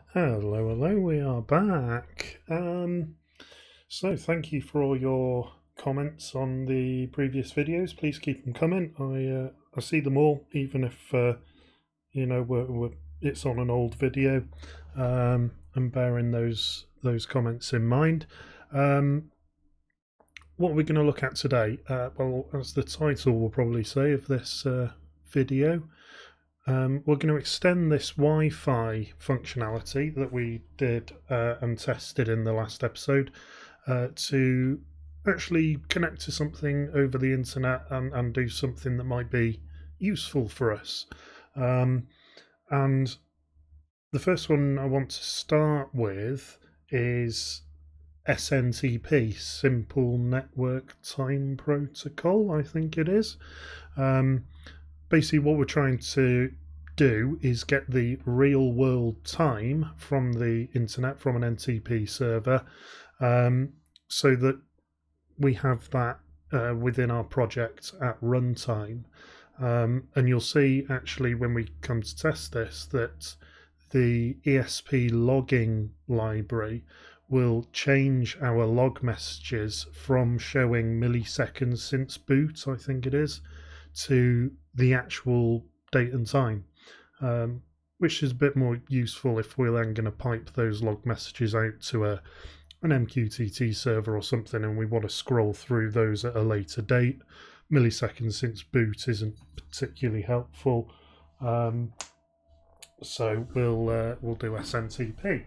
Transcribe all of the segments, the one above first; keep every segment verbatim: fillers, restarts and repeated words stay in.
Hello, hello, we are back. Um, so thank you for all your comments on the previous videos. Please keep them coming. I uh, I see them all, even if uh, you know we're, we're, it's on an old video. Um, I'm bearing those those comments in mind. Um, what are we going to look at today? Uh, well, as the title will probably say of this uh, video, um, we're going to extend this Wi-Fi functionality that we did uh, and tested in the last episode uh, to actually connect to something over the internet and, and do something that might be useful for us. Um, and the first one I want to start with is S N T P, Simple Network Time Protocol, I think it is. Um, basically, what we're trying to do is get the real world time from the internet, from an N T P server, um, so that we have that uh, within our project at runtime. Um, and you'll see actually when we come to test this that the E S P logging library will change our log messages from showing milliseconds since boot, I think it is, to the actual date and time, um, which is a bit more useful if we're then going to pipe those log messages out to a an M Q T T server or something and we want to scroll through those at a later date. Milliseconds since boot isn't particularly helpful, um, so we'll uh, we'll do S N T P.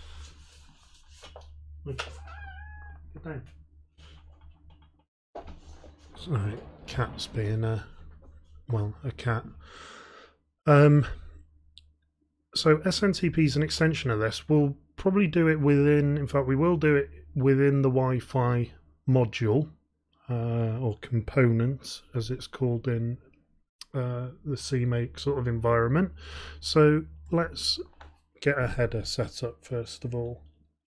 Good day. Right, cat's being a well a cat. Um, so S N T P is an extension of this. We'll probably do it within. In fact, we will do it within the Wi-Fi module uh, or component, as it's called in uh, the C make sort of environment. So let's get a header set up first of all.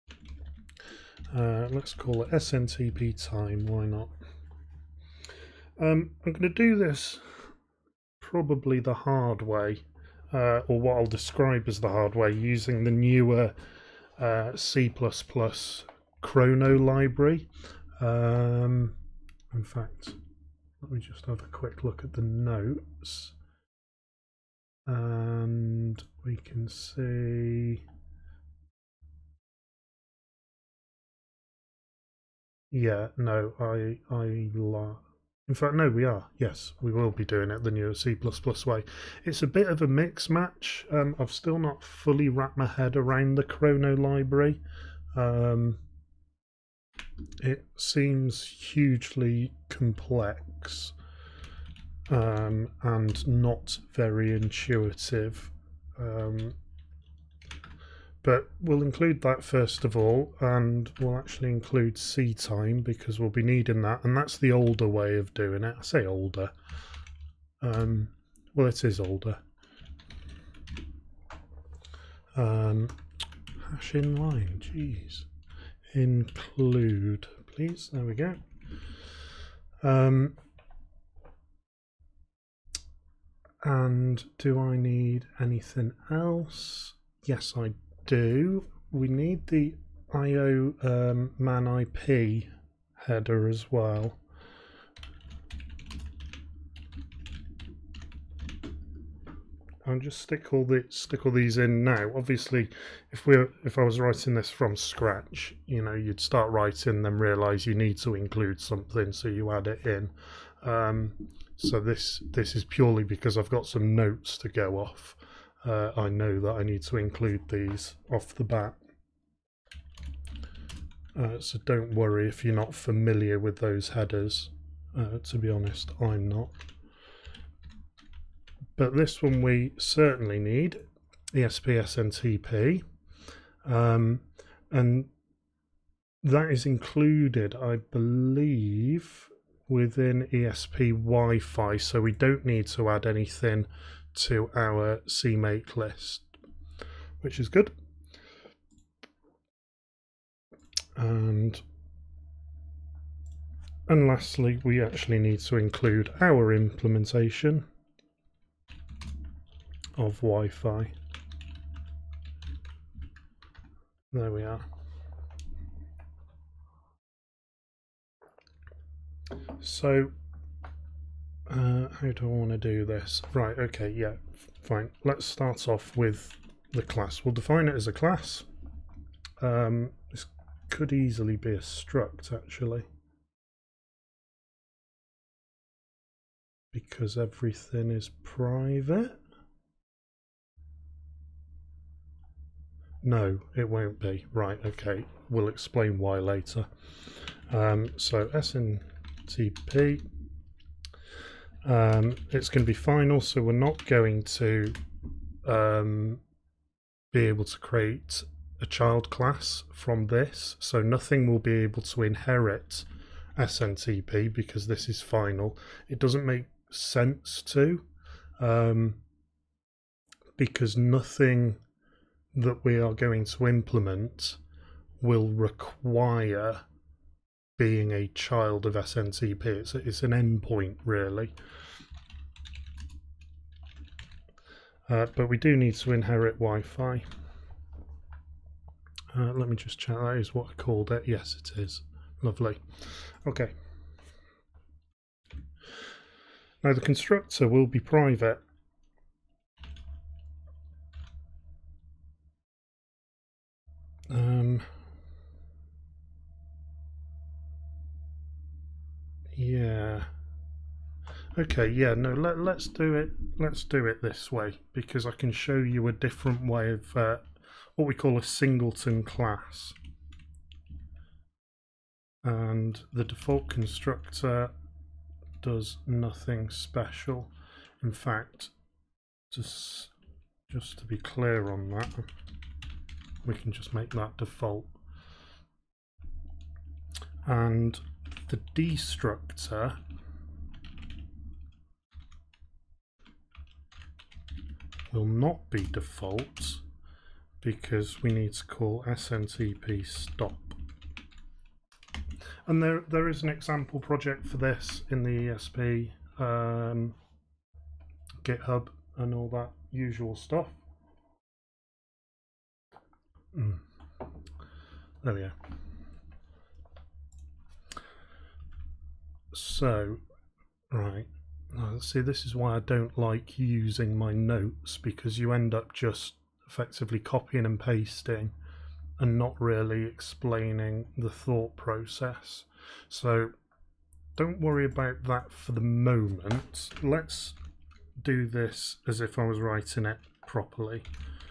Uh, let's call it S N T P time. Why not? Um, I'm going to do this probably the hard way, uh, or what I'll describe as the hard way, using the newer uh, C plus plus Chrono library. Um, in fact, let me just have a quick look at the notes. And we can see, yeah, no, I, I, in fact, no, we are. Yes, we will be doing it the newer C plus plus way. It's a bit of a mix match. Um, I've still not fully wrapped my head around the Chrono library. Um, it seems hugely complex um, and not very intuitive. Um, but we'll include that first of all, and we'll actually include C time because we'll be needing that, and that's the older way of doing it. I say older. Um, well, it is older. Um, hash inline, jeez. Include, please. There we go. Um, and do I need anything else? Yes, I do. We need the I O um, man I P header as well. I'll just stick all the stick all these in now. Obviously, if we if I was writing this from scratch, you know, you'd start writing, then realise you need to include something, so you add it in. Um, so this this is purely because I've got some notes to go off. Uh, I know that I need to include these off the bat. Uh, so don't worry if you're not familiar with those headers. Uh, to be honest, I'm not. But this one we certainly need, E S P S N T P, um, and that is included, I believe, within E S P Wi-Fi, so we don't need to add anything to our C make list, which is good. And and lastly, we actually need to include our implementation of Wi-Fi. There we are. So, uh, how do I want to do this? Right, okay, yeah, fine. Let's start off with the class. We'll define it as a class. Um, this could easily be a struct, actually, because everything is private. No, it won't be. Right, okay, we'll explain why later. Um, so S N T P, um, it's going to be final, so we're not going to um, be able to create a child class from this, so nothing will be able to inherit S N T P because this is final. It doesn't make sense to, um, because nothing that we are going to implement will require being a child of S N T P. It's, it's an endpoint, really. Uh, but we do need to inherit Wi-Fi. Uh, let me just check, that is what I called it. Yes, it is. Lovely. Okay. Now the constructor will be private. Um, yeah. Okay, yeah, no, let, let's do it, let's do it this way, because I can show you a different way of uh, what we call a singleton class. And the default constructor does nothing special. In fact, just, just to be clear on that, we can just make that default. And the destructor will not be default because we need to call S N T P stop. And there there is an example project for this in the E S P, um, GitHub and all that usual stuff. Mm. There we go. So, right. Uh, see, this is why I don't like using my notes, because you end up just effectively copying and pasting and not really explaining the thought process. So don't worry about that for the moment. Let's do this as if I was writing it properly.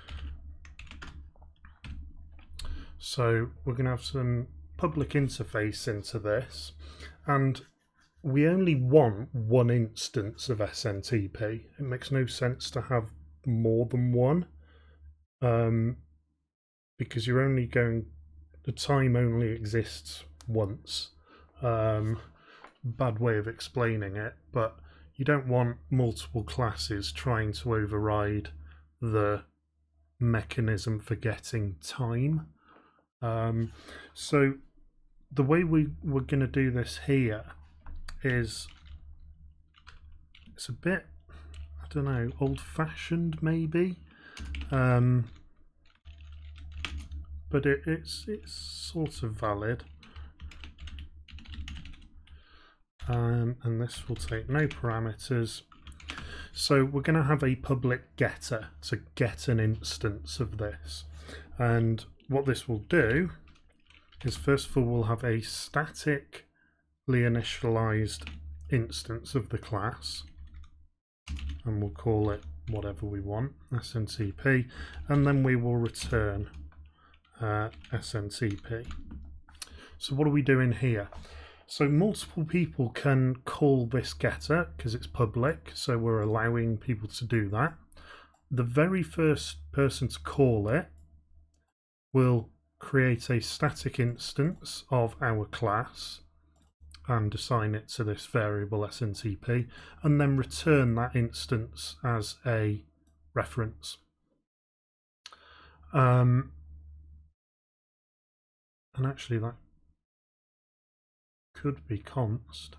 So we're going to have some public interface into this, and we only want one instance of S N T P. It makes no sense to have more than one, um, because you're only going, the time only exists once. Um, bad way of explaining it, but you don't want multiple classes trying to override the mechanism for getting time. Um, so the way we, we're going to do this here is, it's a bit, I don't know, old-fashioned maybe, um, but it, it's it's sort of valid. Um, and this will take no parameters. So we're going to have a public getter to get an instance of this, and what this will do is, first of all, we'll have a statically initialized instance of the class, and we'll call it whatever we want, S N T P, and then we will return uh, S N T P. So what are we doing here? So multiple people can call this getter because it's public, so we're allowing people to do that. The very first person to call it will create a static instance of our class and assign it to this variable S N T P, and then return that instance as a reference. Um, and actually that could be const.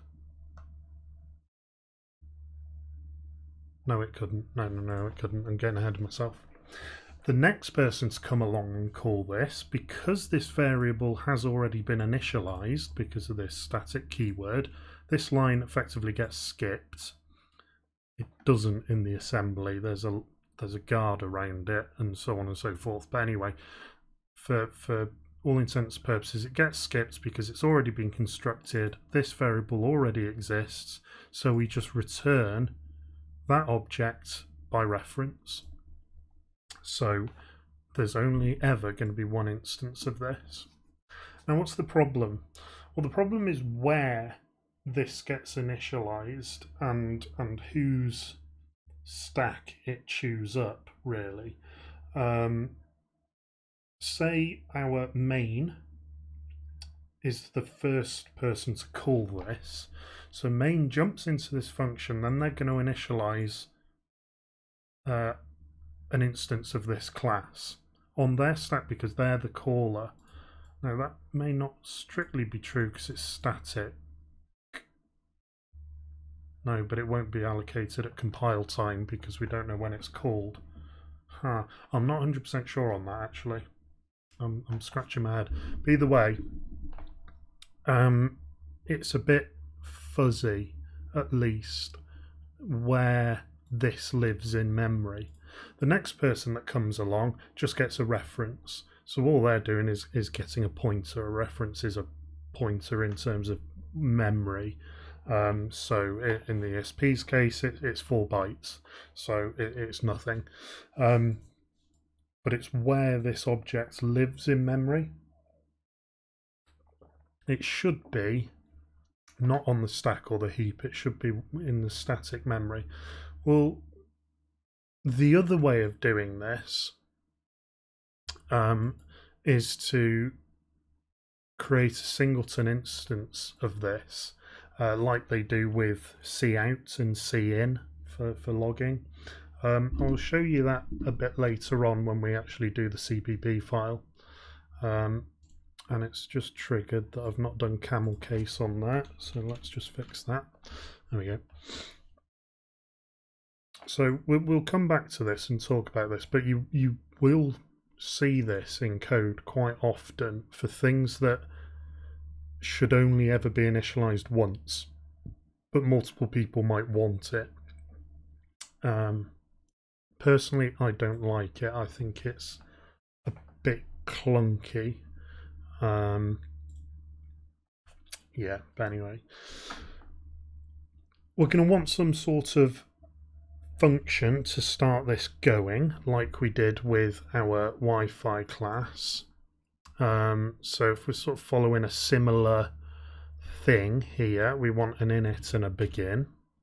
No, it couldn't. No, no, no, it couldn't. I'm getting ahead of myself. the next person to come along and call this, because this variable has already been initialized because of this static keyword, this line effectively gets skipped. It doesn't in the assembly. There's a there's a guard around it and so on and so forth. But anyway, for for all intents and purposes, it gets skipped because it's already been constructed. This variable already exists, so we just return that object by reference. So there's only ever going to be one instance of this. Now what's the problem? Well, the problem is where this gets initialized and and whose stack it chews up, really. Um, say our main is the first person to call this. So main jumps into this function, then they're going to initialize uh, an instance of this class on their stack because they're the caller. Now that may not strictly be true because it's static. No, but it won't be allocated at compile time because we don't know when it's called. Huh. I'm not one hundred percent sure on that, actually. I'm, I'm scratching my head. But either way, um, it's a bit fuzzy, at least, where this lives in memory. The next person that comes along just gets a reference. So all they're doing is, is getting a pointer. A reference is a pointer in terms of memory. Um, so in the E S P's case, it, it's four bytes, so it, it's nothing. Um, but it's where this object lives in memory. It should be not on the stack or the heap, it should be in the static memory. Well, the other way of doing this um, is to create a singleton instance of this. Uh, like they do with cout and cin for, for logging. Um, I'll show you that a bit later on when we actually do the C P P file. Um, and it's just triggered that I've not done camel case on that, so let's just fix that. There we go. So we'll, we'll come back to this and talk about this, but you, you will see this in code quite often for things that should only ever be initialized once, but multiple people might want it. Um, personally, I don't like it. I think it's a bit clunky. Um, yeah, but anyway. We're going to want some sort of function to start this going, like we did with our Wi-Fi class. Um, so if we're sort of following a similar thing here, we want an init and a begin.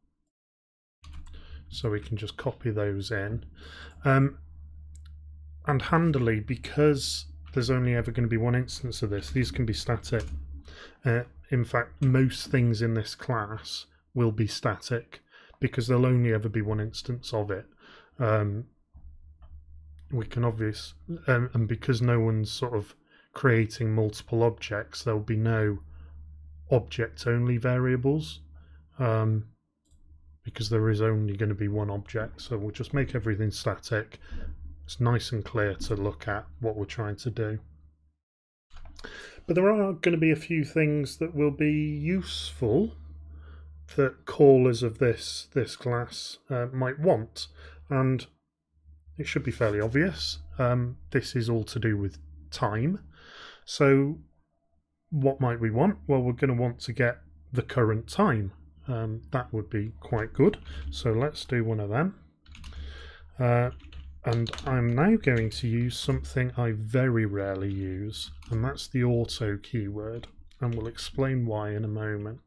So we can just copy those in. Um, and handily, because there's only ever going to be one instance of this, these can be static. Uh, in fact, most things in this class will be static because there'll only ever be one instance of it. Um, we can obvious, um, and because no one's sort of creating multiple objects, there'll be no object-only variables um, because there is only going to be one object. So we'll just make everything static. It's nice and clear to look at what we're trying to do. But there are going to be a few things that will be useful that callers of this this class uh, might want, and it should be fairly obvious. Um, this is all to do with time. So what might we want? Well, we're going to want to get the current time. Um, that would be quite good. So let's do one of them. Uh, and I'm now going to use something I very rarely use, and that's the auto keyword. And we'll explain why in a moment.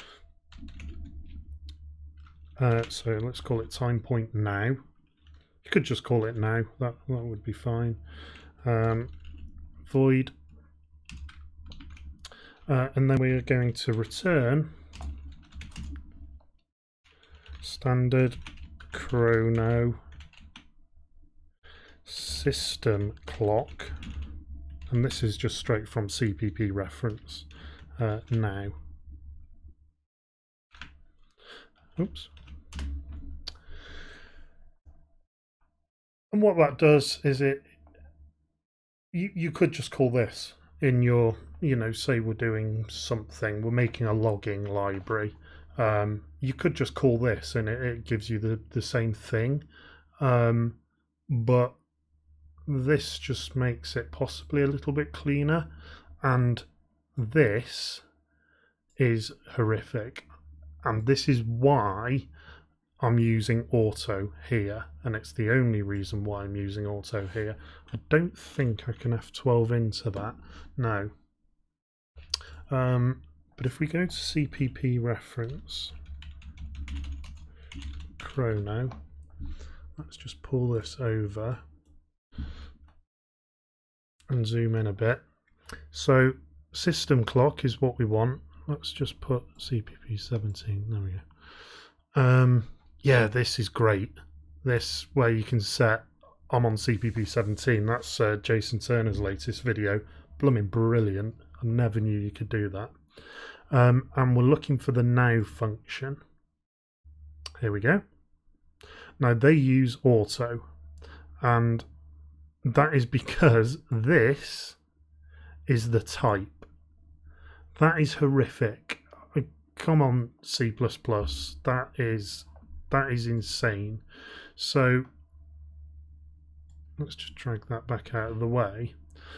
Uh, so let's call it time point now. You could just call it now. That, that would be fine. Um, void. Uh, and then we are going to return standard chrono system clock, and this is just straight from C P P reference uh, now. Oops. And what that does is it, you, you could just call this in your, you know, say we're doing something, we're making a logging library. Um, you could just call this and it, it gives you the, the same thing. Um, but this just makes it possibly a little bit cleaner. And this is horrific. And this is why I'm using auto here, and it's the only reason why I'm using auto here. I don't think I can F twelve into that, no. Um, but if we go to C P P reference, chrono, let's just pull this over and zoom in a bit. So system clock is what we want. Let's just put C P P seventeen, there we go. Um, yeah, this is great. This where you can set, I'm on C P P seventeen, that's uh, Jason Turner's latest video. Blooming brilliant. I never knew you could do that. Um, and we're looking for the now function. Here we go. Now they use auto, and that is because this is the type. That is horrific. Come on, C plus plus. That is that is insane. So let's just drag that back out of the way.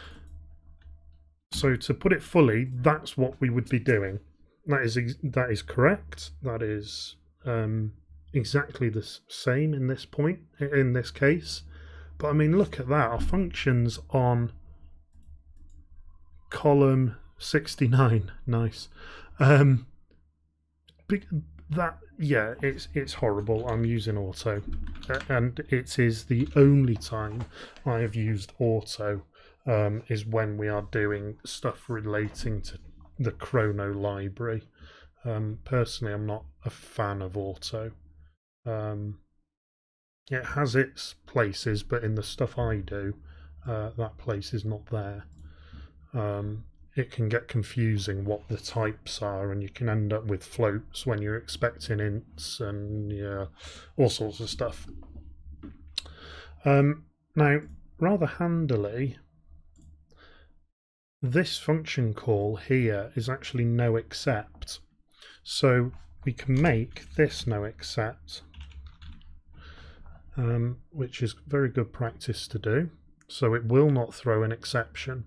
So to put it fully, that's what we would be doing. That is that is correct. That is um, exactly the same in this point, in this case. But I mean, look at that. Our functions on column sixty-nine. Nice. Um, that yeah, it's it's horrible. I'm using auto, and it is the only time I have used auto. Um, is when we are doing stuff relating to the Chrono library. Um, personally, I'm not a fan of auto. Um, it has its places, but in the stuff I do, uh, that place is not there. Um, it can get confusing what the types are, and you can end up with floats when you're expecting ints and yeah, all sorts of stuff. Um, now, rather handily, this function call here is actually no except. So we can make this no except, um, which is very good practice to do. So it will not throw an exception.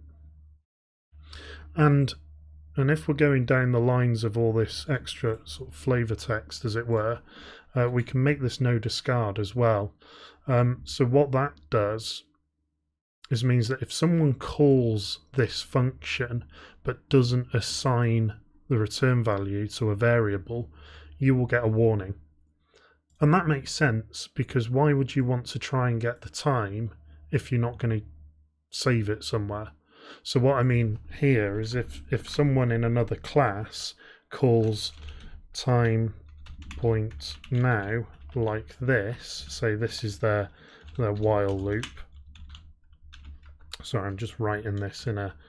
And and if we're going down the lines of all this extra sort of flavor text, as it were, uh, we can make this no discard as well. Um, so what that does is means that if someone calls this function but doesn't assign the return value to a variable, you will get a warning. And that makes sense, because why would you want to try and get the time if you're not going to save it somewhere? So what I mean here is if, if someone in another class calls time point now like this, say this is their, their while loop. Sorry, I'm just writing this in a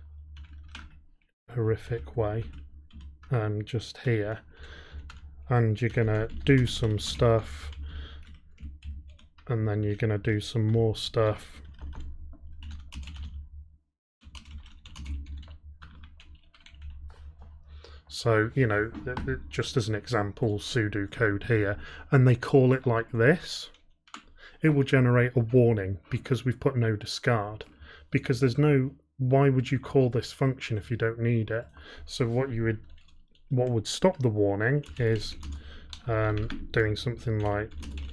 horrific way, um, just here, and you're gonna do some stuff, and then you're gonna do some more stuff, so you know, just as an example, sudo code here, and they call it like this, it will generate a warning because we've put no discard. Because there's no, why would you call this function if you don't need it? So what you would, what would stop the warning is um, doing something like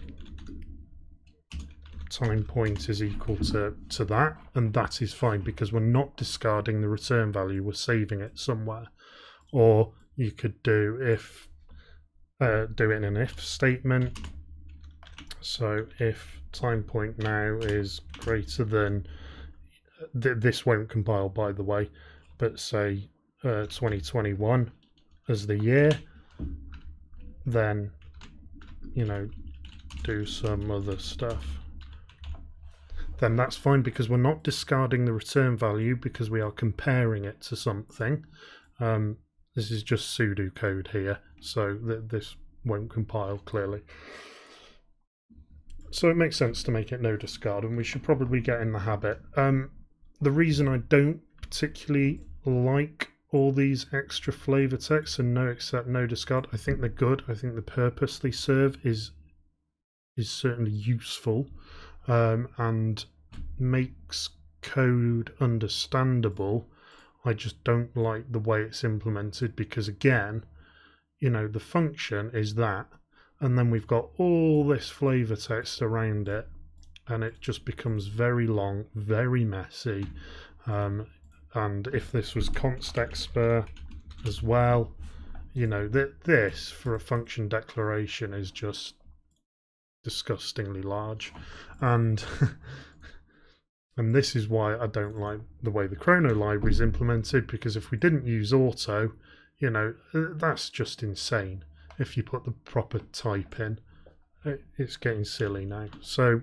time point is equal to, to that, and that is fine because we're not discarding the return value, we're saving it somewhere. Or you could do if, uh, do it in an if statement. So if time point now is greater than, this won't compile by the way, but say uh, twenty twenty-one as the year, then you know, do some other stuff, then that's fine because we're not discarding the return value because we are comparing it to something. Um, this is just sudo code here, so th this won't compile clearly. so it makes sense to make it no discard, and we should probably get in the habit. Um, the reason I don't particularly like all these extra flavor texts and no accept, no discard, I think they're good. I think the purpose they serve is is certainly useful, um, and makes code understandable. I just don't like the way it's implemented, because again, you know, the function is that, and then we've got all this flavor text around it, and it just becomes very long, very messy. Um, and if this was constexpr as well, you know, that this for a function declaration is just disgustingly large, and and this is why I don't like the way the Chrono library is implemented, because if we didn't use auto, you know, that's just insane. If you put the proper type in, it's getting silly now. So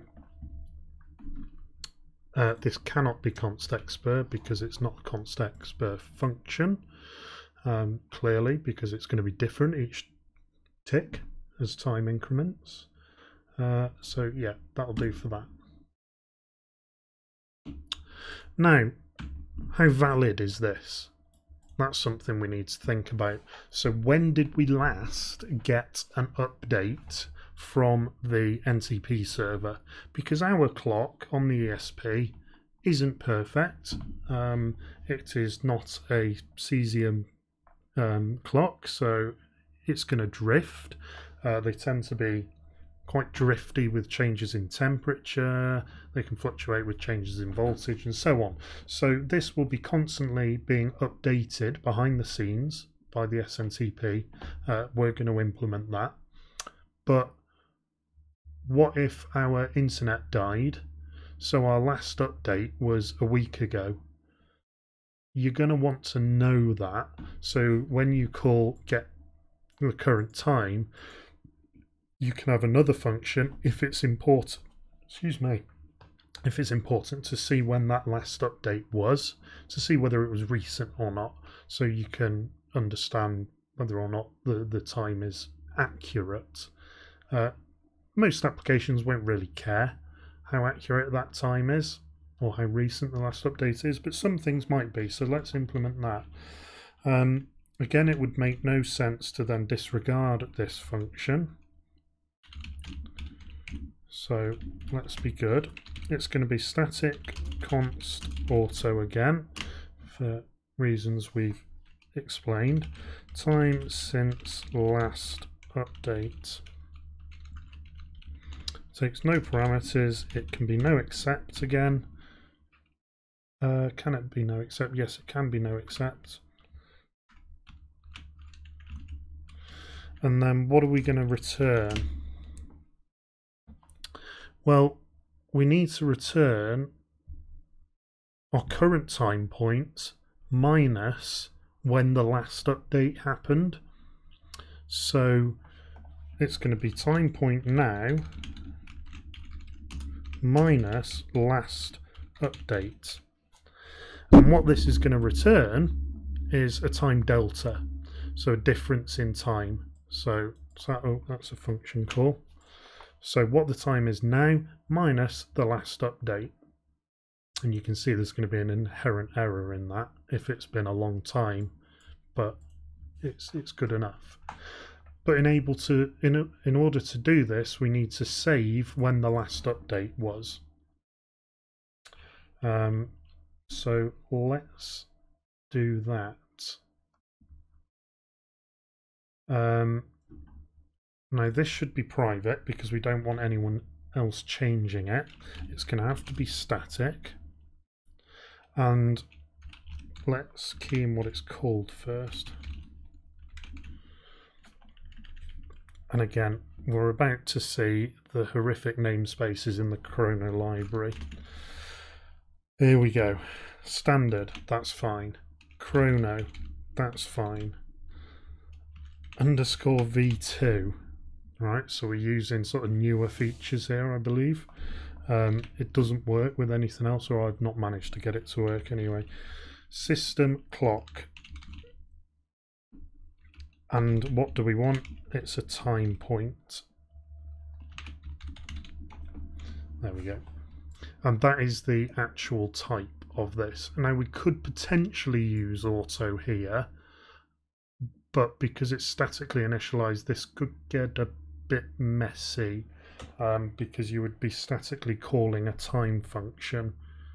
uh, this cannot be constexpr because it's not a constexpr function, um, clearly, because it's going to be different each tick as time increments. Uh, so yeah, that'll do for that. Now, how valid is this? That's something we need to think about. So when did we last get an update from the N T P server? Because our clock on the E S P isn't perfect. Um, it is not a cesium um, clock, so it's going to drift. Uh, they tend to be quite drifty with changes in temperature. They can fluctuate with changes in voltage and so on. So this will be constantly being updated behind the scenes by the S N T P. Uh, we're going to implement that. But what if our internet died? So our last update was a week ago. You're going to want to know that. So when you call get the current time, you can have another function if it's important, excuse me, if it's important to see when that last update was, to see whether it was recent or not, so you can understand whether or not the, the time is accurate. Uh, most applications won't really care how accurate that time is or how recent the last update is, but some things might be, so let's implement that. Um, again, it would make no sense to then disregard this function. So let's be good. It's going to be static const auto again for reasons we've explained. Time since last update. Takes no parameters. It can be no except again. Uh, can it be no except? Yes, it can be no except. And then what are we going to return? Well, we need to return our current time point minus when the last update happened. So it's going to be time point now minus last update. And what this is going to return is a time delta, so a difference in time. So, so oh, that's a function call. So what the time is now minus the last update. And you can see there's going to be an inherent error in that if it's been a long time, but it's it's good enough. But in able to in in order to do this, we need to save when the last update was. Um, so let's do that. Um, now this should be private because we don't want anyone else changing it. It's going to have to be static. And let's key in what it's called first. And again, we're about to see the horrific namespaces in the Chrono library. Here we go. Standard, that's fine. Chrono, that's fine. Underscore v two. Right, so we're using sort of newer features here, I believe. Um, it doesn't work with anything else, or I've not managed to get it to work anyway. System clock. And what do we want? It's a time point. There we go. And that is the actual type of this. Now we could potentially use auto here, but because it's statically initialized, this could get a bit messy, um, because you would be statically calling a time function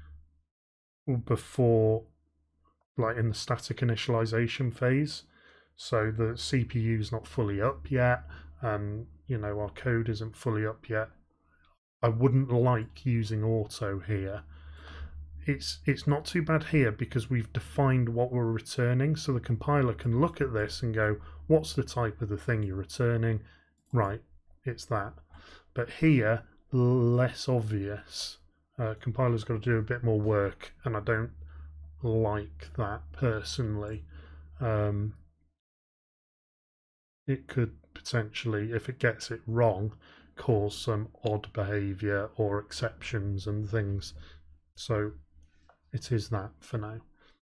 before, like in the static initialization phase. So the C P U is not fully up yet, and you know, our code isn't fully up yet. I wouldn't like using auto here. It's it's not too bad here because we've defined what we're returning, so the compiler can look at this and go, what's the type of the thing you're returning? Right, it's that. But here, less obvious. Uh, compiler's got to do a bit more work, and I don't like that personally. Um, it could potentially, if it gets it wrong, cause some odd behavior or exceptions and things. So it is that for now.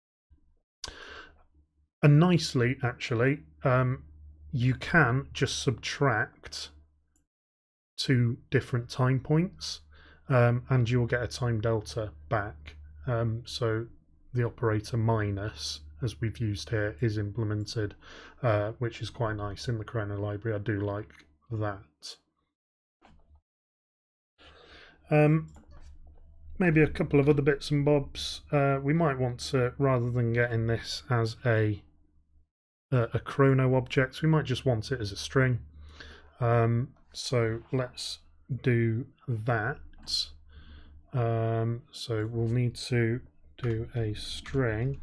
And nicely, actually, um, you can just subtract two different time points, um, and you'll get a time delta back. Um, so the operator minus, as we've used here, is implemented, uh, which is quite nice in the Chrono library. I do like that. Um, maybe a couple of other bits and bobs. Uh, we might want to, rather than getting this as a a, a chrono object, we might just want it as a string. Um, so let's do that. Um, so we'll need to do a string.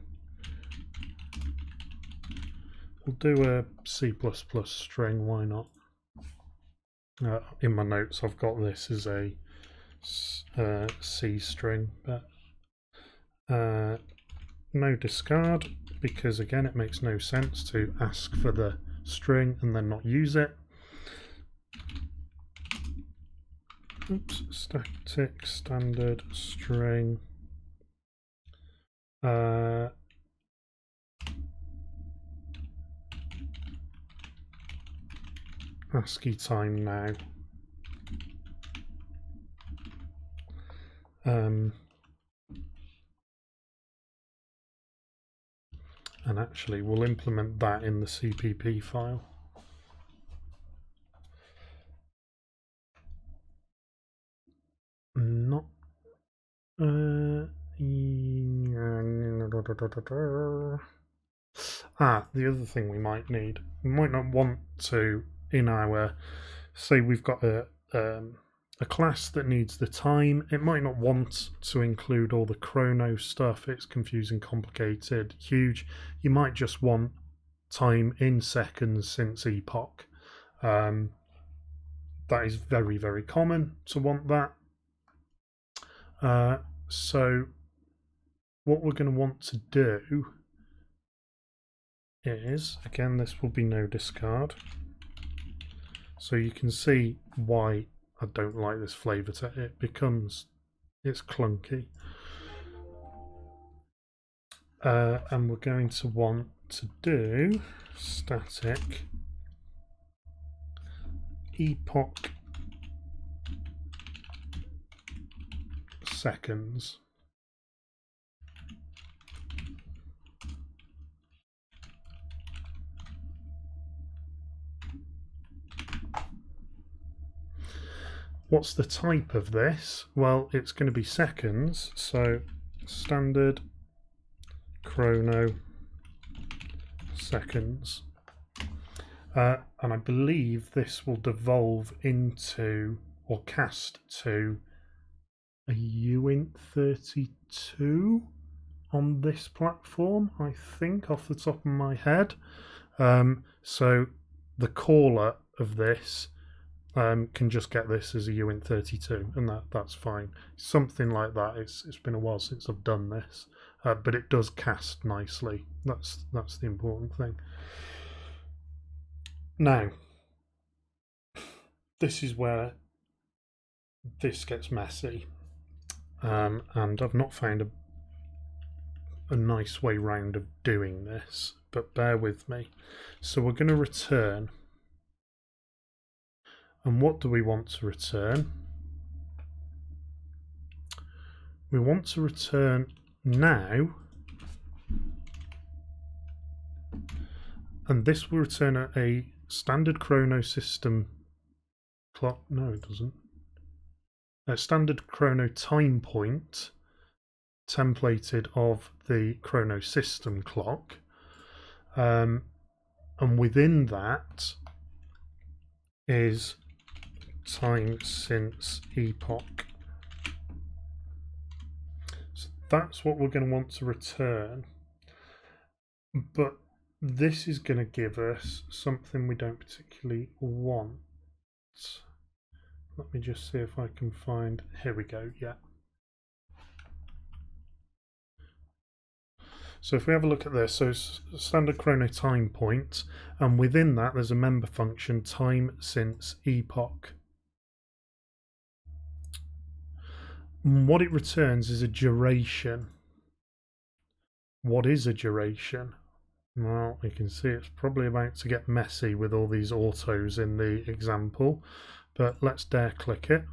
We'll do a C plus plus string, why not? Uh, in my notes I've got this as a uh, C string, but uh, no discard, because again it makes no sense to ask for the string and then not use it. Oops, static standard string. Uh, ASCII time now. Um, and actually we'll implement that in the C P P file. Not uh, ah, the other thing we might need, we might not want to, in our, say we've got a um, a class that needs the time, it might not want to include all the chrono stuff. It's confusing, complicated, huge. You might just want time in seconds since epoch. Um, that is very, very common to want that. Uh, so what we're going to want to do is, again, this will be no discard. So you can see why I don't like this flavor to it. It becomes, it's clunky. Uh, and we're going to want to do static epoch seconds. What's the type of this? Well, it's going to be seconds, so standard chrono seconds. Uh, and I believe this will devolve into, or cast to, a U I N T thirty-two on this platform, I think, off the top of my head. Um, so the caller of this um, can just get this as a U I N T thirty-two, and that, that's fine. Something like that. It's it's been a while since I've done this, uh, but it does cast nicely. That's that's the important thing. Now, this is where this gets messy, um, and I've not found a a nice way round of doing this, but bear with me. So we're going to return, and what do we want to return? we want to return now, and this will return a, a standard chrono system clock. No, it doesn't. A standard chrono time point templated of the chrono system clock, um, and within that is time since epoch. So that's what we're going to want to return, but this is going to give us something we don't particularly want. Let me just see if I can find, here we go, yeah. So if we have a look at this, so it's standard chrono time point, and within that there's a member function, time since epoch. And what it returns is a duration. What is a duration? Well, you can see it's probably about to get messy with all these autos in the example, but let's dare click it.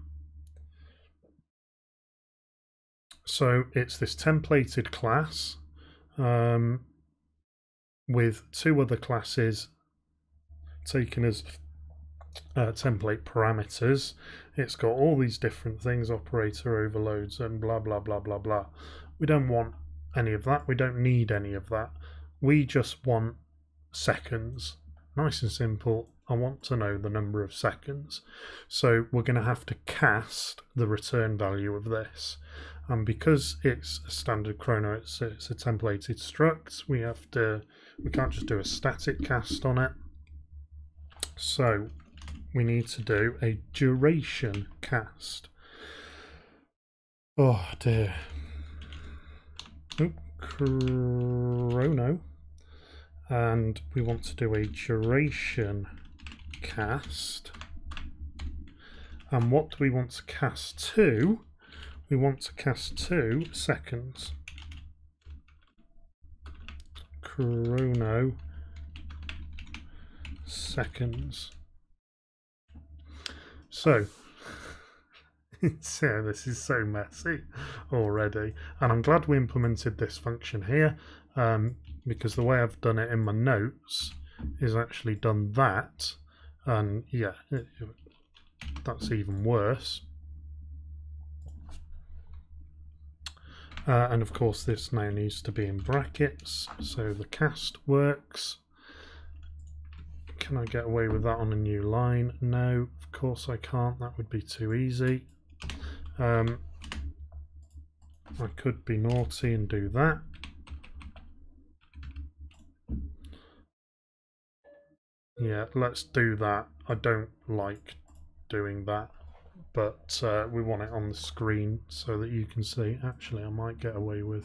So it's this templated class um, with two other classes taken as uh, template parameters. It's got all these different things, operator overloads and blah blah blah blah blah. We don't want any of that. We don't need any of that. We just want seconds. Nice and simple. I want to know the number of seconds. So we're going to have to cast the return value of this. And because it's a standard chrono, it's a, it's a templated struct, we have to, we can't just do a static cast on it. So we need to do a duration cast. Oh dear. Oh, chrono. And we want to do a duration cast. And what do we want to cast to? We want to cast to seconds. Chrono seconds. So, yeah, this is so messy already. And I'm glad we implemented this function here. Um, because the way I've done it in my notes is actually done that, and yeah, it, that's even worse. Uh, and of course this now needs to be in brackets, so the cast works. Can I get away with that on a new line? No, of course I can't, that would be too easy. Um, I could be naughty and do that. Yeah, let's do that. I don't like doing that, but uh, we want it on the screen so that you can see. Actually, I might get away with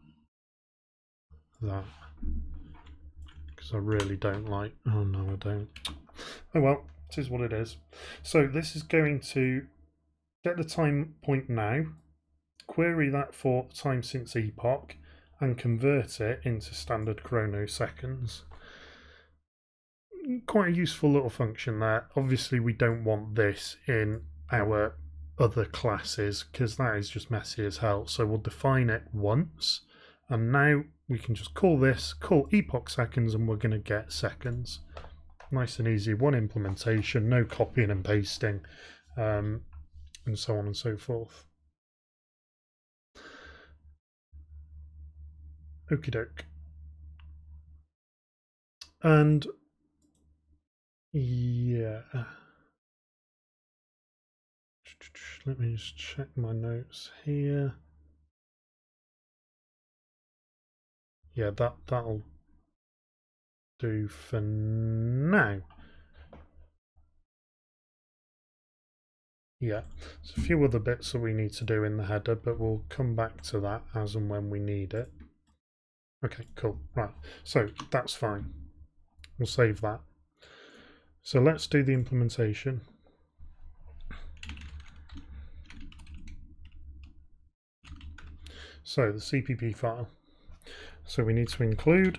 that because I really don't like. Oh no, I don't. Oh well, it is what it is. So this is going to get the time point now, query that for time since epoch, and convert it into standard chrono seconds. Quite a useful little function there. Obviously we don't want this in our other classes because that is just messy as hell, so we'll define it once, and now we can just call this, call epoch seconds, and we're going to get seconds. Nice and easy, one implementation, no copying and pasting, um, and so on and so forth. Okie doke. And yeah, let me just check my notes here. Yeah, that, that'll do for now. Yeah, there's a few other bits that we need to do in the header, but we'll come back to that as and when we need it. Okay, cool. Right, so that's fine. We'll save that. So let's do the implementation. So the C P P file. So we need to include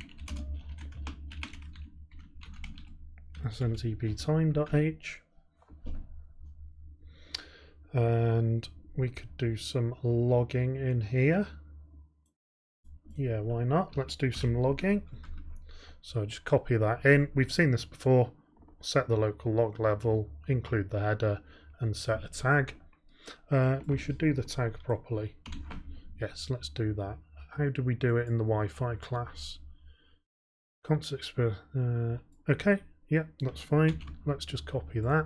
S M T P time.h, and we could do some logging in here. Yeah, why not? Let's do some logging. So just copy that in. We've seen this before. Set the local log level, include the header, and set a tag. Uh, we should do the tag properly. Yes, let's do that. How do we do it in the Wi-Fi class? Context for, uh, okay, yeah, that's fine. Let's just copy that.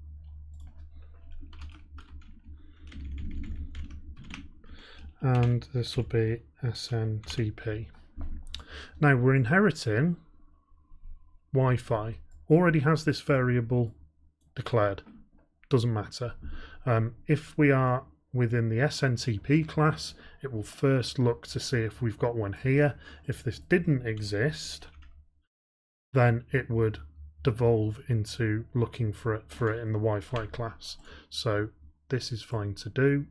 And this will be S N T P. Now we're inheriting Wi-Fi. Already has this variable declared. Doesn't matter. Um, if we are within the S N T P class, it will first look to see if we've got one here. If this didn't exist, then it would devolve into looking for it for it in the Wi-Fi class. So this is fine to do.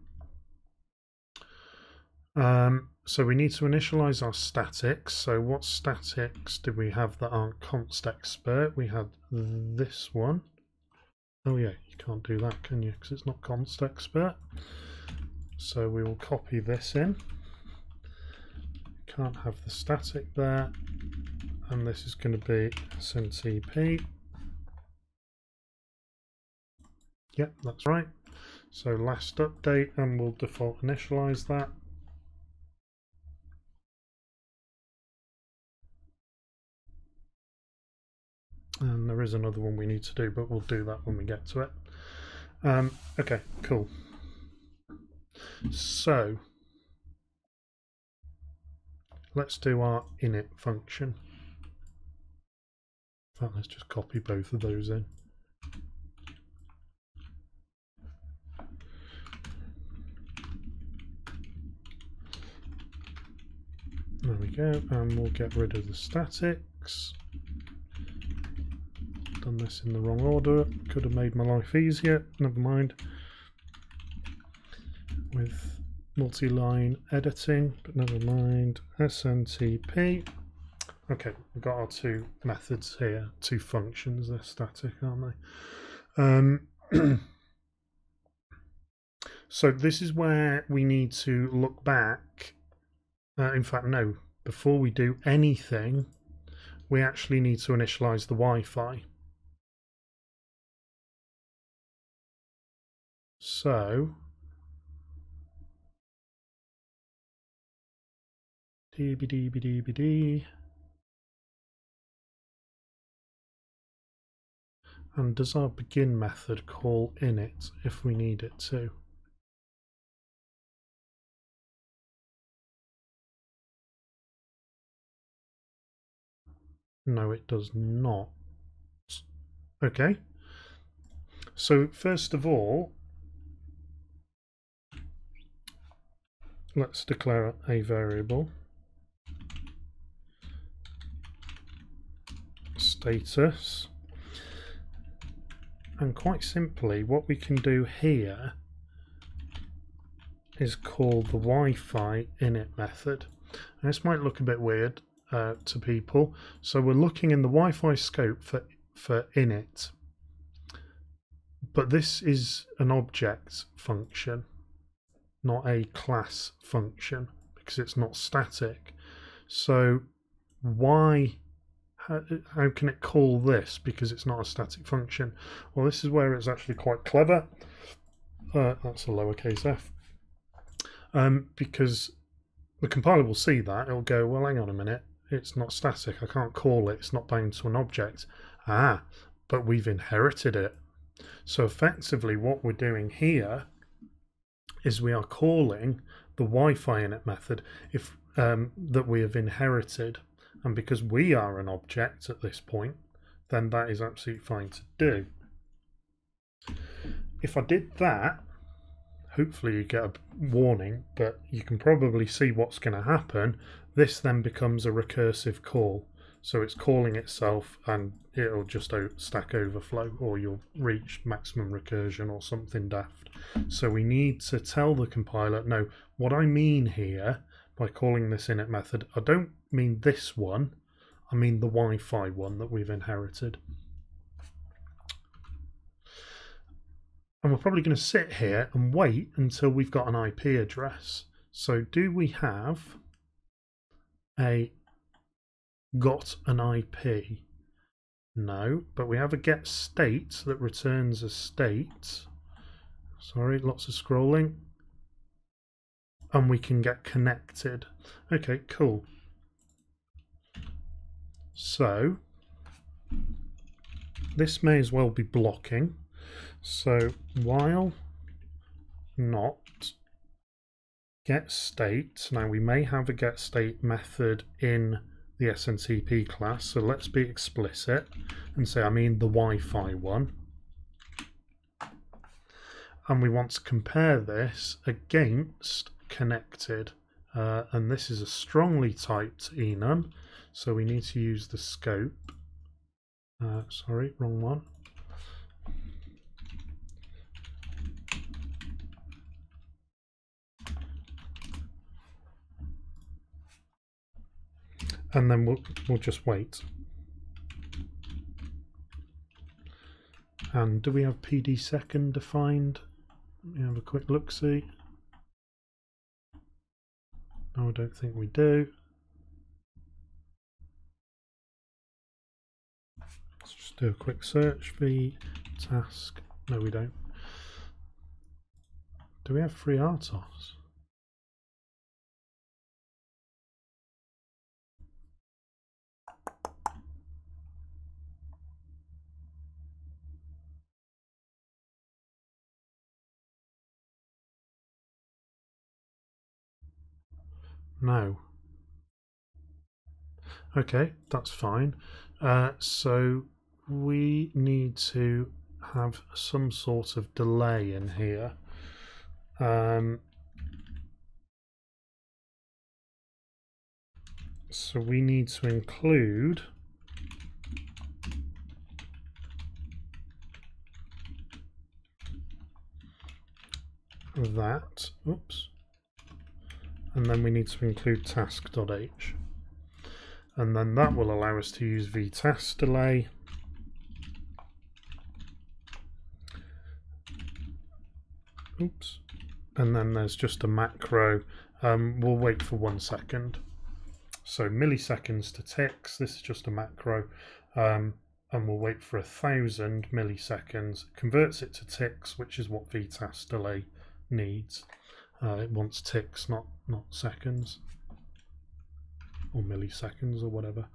Um, so we need to initialize our statics. So what statics do we have that aren't const expert? We have this one. Oh yeah, you can't do that, can you? Because it's not const expert. So we will copy this in. Can't have the static there. And this is going to be S N T P. Yep, that's right. So last update, and we'll default initialize that. And there is another one we need to do, but we'll do that when we get to it. Um, okay, cool. So let's do our init function. In fact, let's just copy both of those in. There we go, and we'll get rid of the statics. Done this in the wrong order. Could have made my life easier. Never mind. With multi-line editing, but never mind. S N T P. Okay, we've got our two methods here, two functions. They're static, aren't they? Um, so this is where we need to look back. Uh, in fact, no. Before we do anything, we actually need to initialize the Wi-Fi. So dbdbdbd, and does our begin method call init if we need it to? No, it does not. Okay, so first of all, let's declare a variable status, and quite simply what we can do here is call the Wi-Fi init method. And this might look a bit weird uh, to people, so we're looking in the Wi-Fi scope for for init, but this is an object function, not a class function, because it's not static. So why how, how can it call this because it's not a static function? Well, this is where it's actually quite clever. Uh, that's a lowercase f. Um, because the compiler will see that, it'll go, well, hang on a minute, it's not static, I can't call it, it's not bound to an object. Ah, but we've inherited it. So effectively what we're doing here is we are calling the Wi-Fi init method if um, that we have inherited, and because we are an object at this point, then that is absolutely fine to do. If I did that, hopefully you get a warning, but you can probably see what's going to happen. This then becomes a recursive call. So it's calling itself and it'll just stack overflow, or you'll reach maximum recursion or something daft. So we need to tell the compiler, no, what I mean here by calling this init method, I don't mean this one, I mean the Wi-Fi one that we've inherited. And we're probably going to sit here and wait until we've got an I P address. So do we have a got an I P? No, but we have a get state that returns a state. Sorry, lots of scrolling. And we can get connected. Okay, cool. So this may as well be blocking. So while not get state, now we may have a get state method in the S N T P class, so let's be explicit and say I mean the Wi-Fi one. And we want to compare this against connected, uh, and this is a strongly typed enum, so we need to use the scope. Uh, sorry, wrong one. And then we'll, we'll just wait. And do we have P D second defined? Let me have a quick look see. No, I don't think we do. Let's just do a quick search. V task. No, we don't. Do we have FreeRTOS? No. Okay, that's fine. Uh, so we need to have some sort of delay in here. Um, so we need to include that. Oops. And then we need to include task.h. And then that will allow us to use vtask delay. Oops. And then there's just a macro. Um, we'll wait for one second. So milliseconds to ticks. This is just a macro. Um, and we'll wait for a thousand milliseconds. Converts it to ticks, which is what vtask delay needs. Uh, it wants ticks, not not seconds or milliseconds or whatever.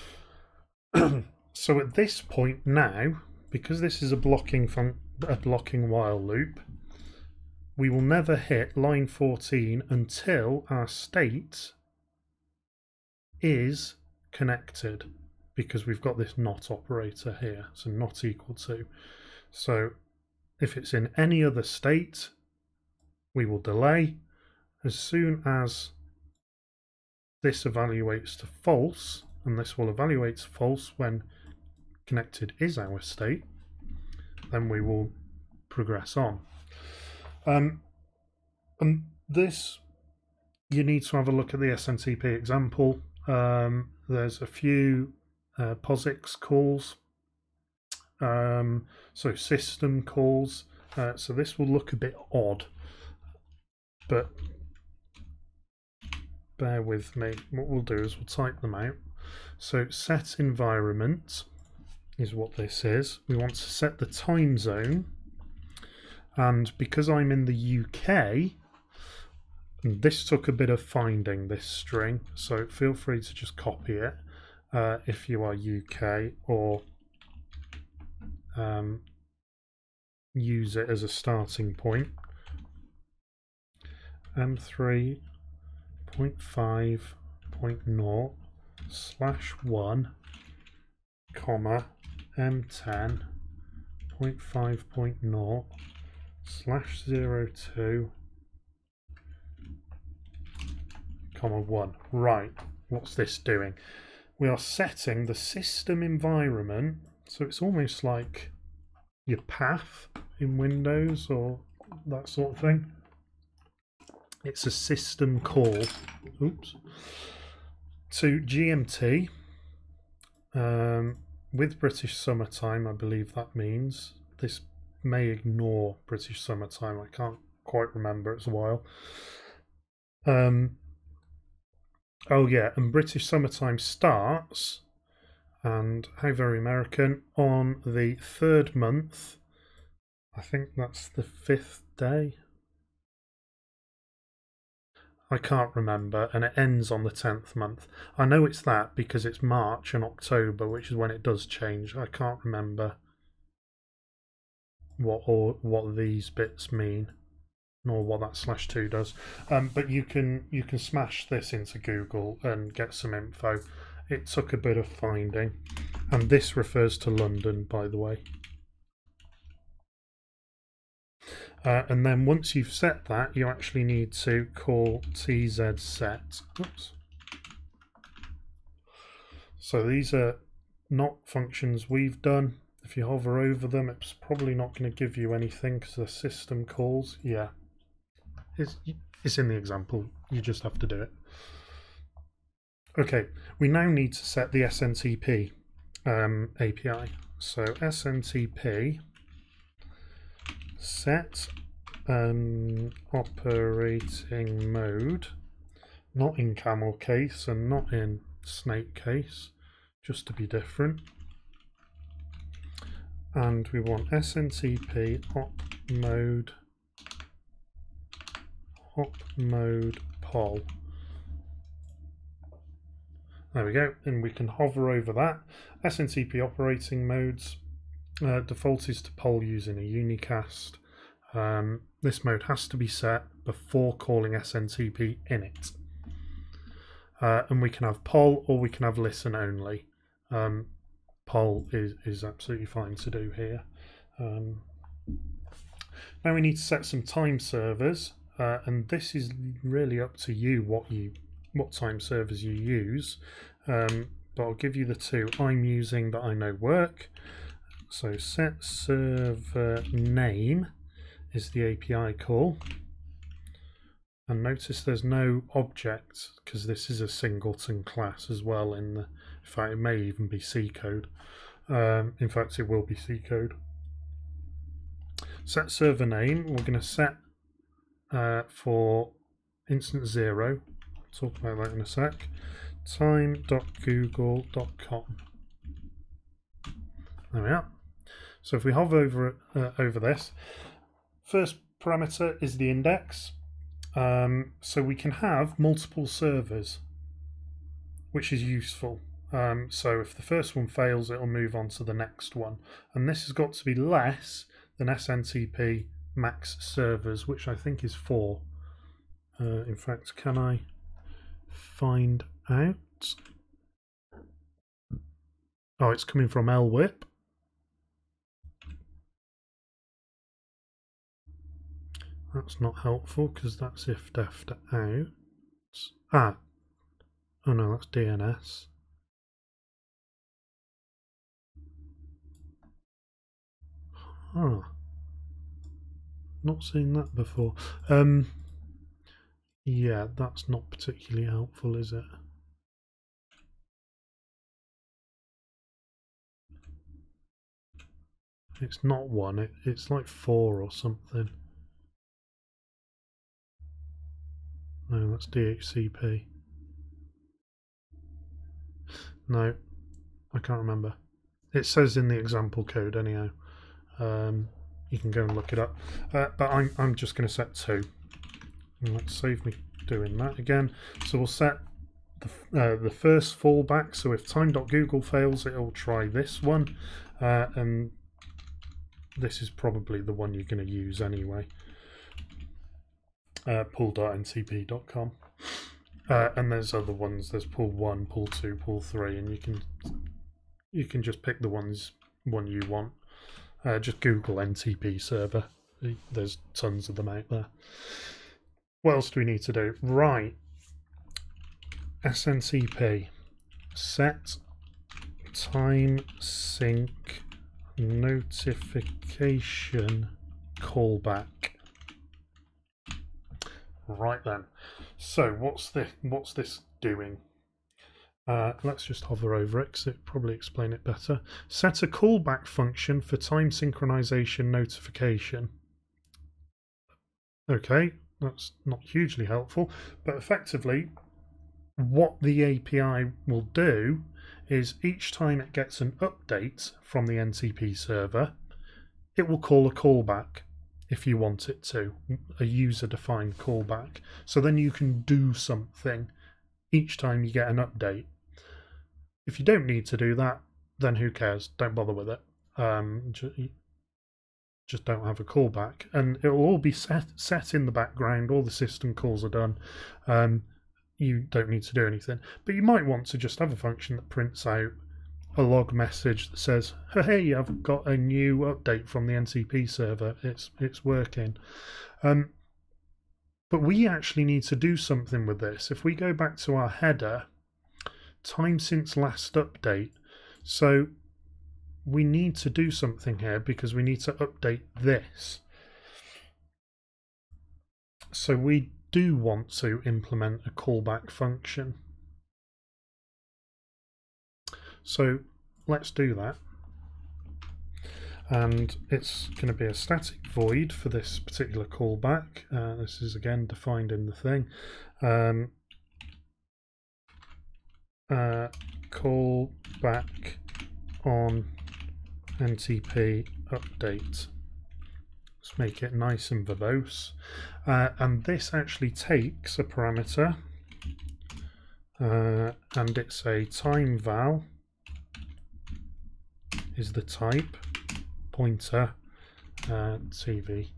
So at this point now, because this is a blocking fun a blocking while loop, we will never hit line fourteen until our state is connected, because we've got this not operator here, so not equal to. So if it's in any other state, we will delay. As soon as this evaluates to false, and this will evaluate to false when connected is our state, then we will progress on. Um, and this, you need to have a look at the S N T P example. Um, there's a few uh, POSIX calls, um, so system calls. Uh, so this will look a bit odd, but bear with me. What we'll do is we'll type them out. So set environment is what this is. We want to set the time zone, and because I'm in the U K, and this took a bit of finding, this string, so feel free to just copy it uh, if you are U K, or um, use it as a starting point. M three point five point zero slash one comma M ten point five point zero slash zero two comma one. Right, what's this doing? We are setting the system environment, so it's almost like your path in Windows or that sort of thing. It's a system call, oops, to G M T um, with British summertime, I believe that means. This may ignore British summertime. I can't quite remember, it's a while. Um, oh yeah, and British summertime starts, and how very American, on the third month. I think that's the fifth day. I can't remember, and it ends on the tenth month. I know it's that because it's March and October, which is when it does change. I can't remember what or what these bits mean, nor what that slash two does. Um, but you can you can smash this into Google and get some info. It took a bit of finding, and this refers to London, by the way. Uh, and then once you've set that, you actually need to call tzset. Oops. So these are not functions we've done. If you hover over them, it's probably not going to give you anything because the system calls. Yeah, it's, it's in the example. You just have to do it. Okay, we now need to set the S N T P um, A P I. So S N T P set um, operating mode, not in camel case and not in snake case, just to be different. And we want S N T P op mode op mode poll. There we go, and we can hover over that. S N T P operating modes, uh, default is to poll using a unicast. Um, this mode has to be set before calling S N T P init. Uh, and we can have poll or we can have listen only. Um, poll is, is absolutely fine to do here. Um, now we need to set some time servers, uh, and this is really up to you what you what time servers you use. Um, but I'll give you the two I'm using that I know work. So set server name is the A P I call. And notice there's no object because this is a singleton class as well. In the, in fact, it may even be C code. Um, in fact, it will be C code. Set server name. We're going to set uh, for instance zero. I'll talk about that in a sec. time dot google dot com. There we are. So if we hover over uh, over this, first parameter is the index. Um, so we can have multiple servers, which is useful. Um, so if the first one fails, it'll move on to the next one. And this has got to be less than S N T P max servers, which I think is four. Uh, in fact, can I find out? Oh, it's coming from L W I P. That's not helpful because that's if deft out. Ah, oh no, that's D N S. Huh. Not seen that before. Um, yeah, that's not particularly helpful, is it? It's not one, it, it's like four or something. No, that's D H C P. No, I can't remember. It says in the example code anyhow. Um, you can go and look it up. Uh, but I'm, I'm just going to set two. And let's save me doing that again. So we'll set the, uh, the first fallback. So if time.google fails, it'll try this one. Uh, and this is probably the one you're going to use anyway. Uh, pool dot N T P dot com. Uh, and there's other ones. There's pool one, pool two, pool three, and you can you can just pick the ones one you want. Uh, just Google N T P server. There's tons of them out there. What else do we need to do? Right. S N T P set time sync notification callback. Right then. So what's this? What's this doing? Uh, let's just hover over it because it probably explain it better. Set a callback function for time synchronization notification. Okay, that's not hugely helpful, but effectively what the A P I will do is each time it gets an update from the N T P server, it will call a callback if you want it to, a user-defined callback. So then you can do something each time you get an update. If you don't need to do that, then who cares? Don't bother with it. Um, just don't have a callback, and it will all be set set in the background. All the system calls are done. Um, you don't need to do anything, but you might want to just have a function that prints out a log message that says, "Hey, I've got a new update from the N T P server. It's it's working." Um, but we actually need to do something with this. If we go back to our header, time since last update, so we need to do something here because we need to update this. So we do want to implement a callback function. So let's do that. And it's going to be a static void for this particular callback. Uh, this is again defined in the thing. Um, uh, callback on N T P update. Let's make it nice and verbose. Uh, and this actually takes a parameter, uh, and it's a time val is the type, pointer, uh, T V.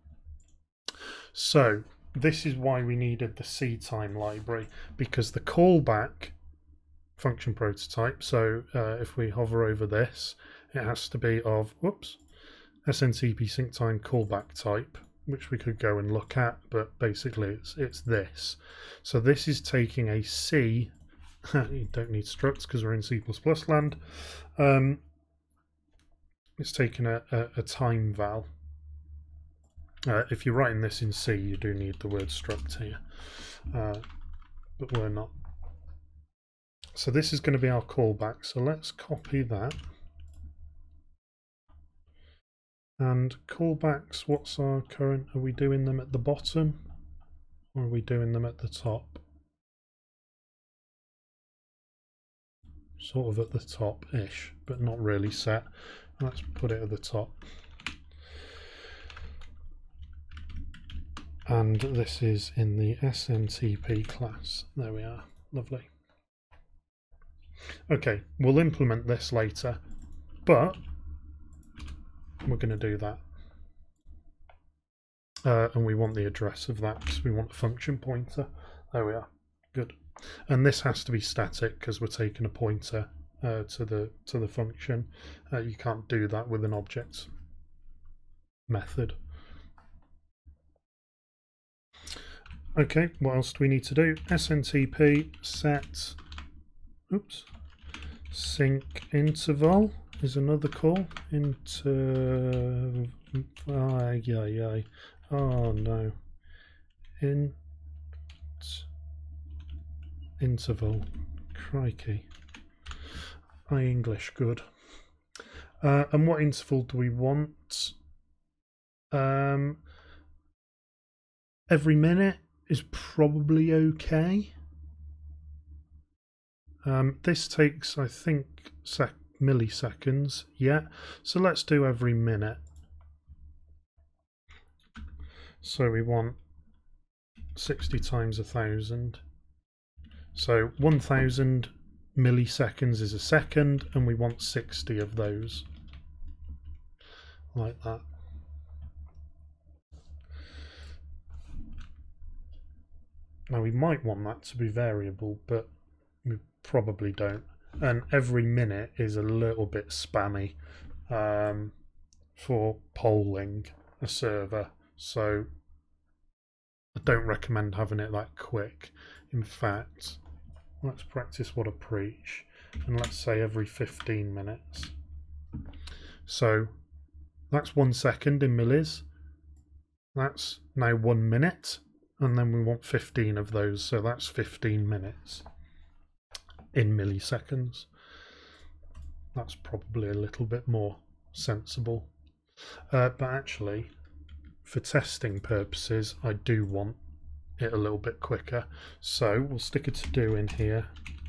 So this is why we needed the ctime library, because the callback function prototype, so uh, if we hover over this, it has to be of, whoops, S N T P sync time callback type, which we could go and look at, but basically it's it's this. So this is taking a C, you don't need structs because we're in C plus plus land, um, it's taking a, a, a time val. Uh, if you're writing this in C, you do need the word struct here, uh, but we're not. So this is going to be our callback, so let's copy that. And callbacks, what's our current, are we doing them at the bottom or are we doing them at the top? Sort of at the top-ish, but not really set. Let's put it at the top. And this is in the S N T P class. There we are, lovely. Okay, we'll implement this later, but we're going to do that. Uh, and we want the address of that because we want a function pointer. There we are. Good. And this has to be static because we're taking a pointer uh, to the to the function. Uh, you can't do that with an object method. Okay, what else do we need to do? S N T P set, oops, sync interval is another call. Inter, ay, ay, ay. Oh no, in interval, crikey. My English good. Uh, and what interval do we want? Um, every minute is probably okay. Um, this takes, I think, sec milliseconds. Yeah, so let's do every minute. So we want sixty times a thousand. So one thousand milliseconds is a second, and we want sixty of those. Like that. Now we might want that to be variable, but we probably don't. And every minute is a little bit spammy um, for polling a server, so I don't recommend having it that quick. In fact, let's practice what I preach, and let's say every fifteen minutes. So that's one second in millis. That's now one minute, and then we want fifteen of those, so that's fifteen minutes. in milliseconds. That's probably a little bit more sensible. Uh, but actually, for testing purposes, I do want it a little bit quicker. So we'll stick a to-do in here.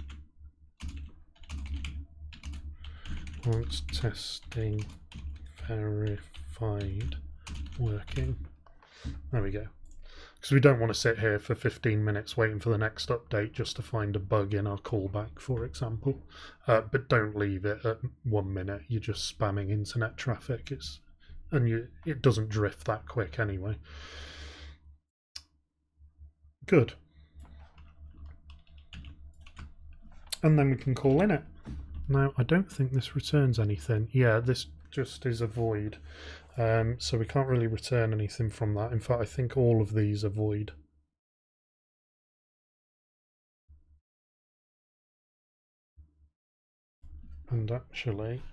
Once testing verified working. There we go. Because we don't want to sit here for fifteen minutes waiting for the next update just to find a bug in our callback, for example. Uh, but don't leave it at one minute. You're just spamming internet traffic. It's and you it doesn't drift that quick anyway. Good. And then we can call in it. Now, I don't think this returns anything. Yeah, this just is a void. Um, so we can't really return anything from that. In fact, I think all of these are void. And actually,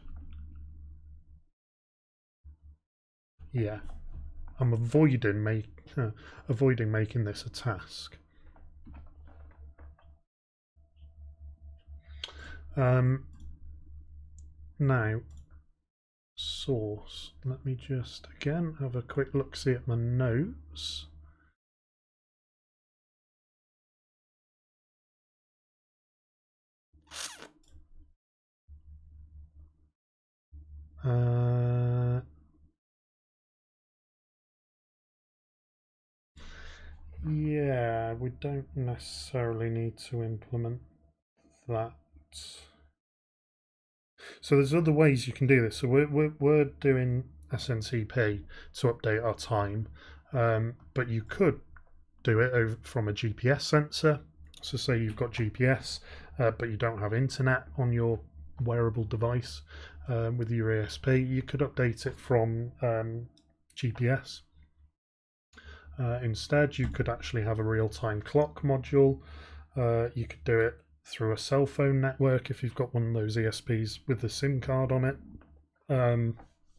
yeah, I'm avoiding make uh, avoiding making this a task. Um, now, source. Let me just again have a quick look, see at my notes. Uh, yeah, we don't necessarily need to implement that. So there's other ways you can do this. So we're, we're, we're doing S N C P to update our time, um, but you could do it over from a G P S sensor. So say you've got G P S, uh, but you don't have internet on your wearable device um, with your E S P, you could update it from um, G P S. Uh, instead, you could actually have a real-time clock module. Uh, you could do it through a cell phone network if you've got one of those E S Ps with the SIM card on it. Um,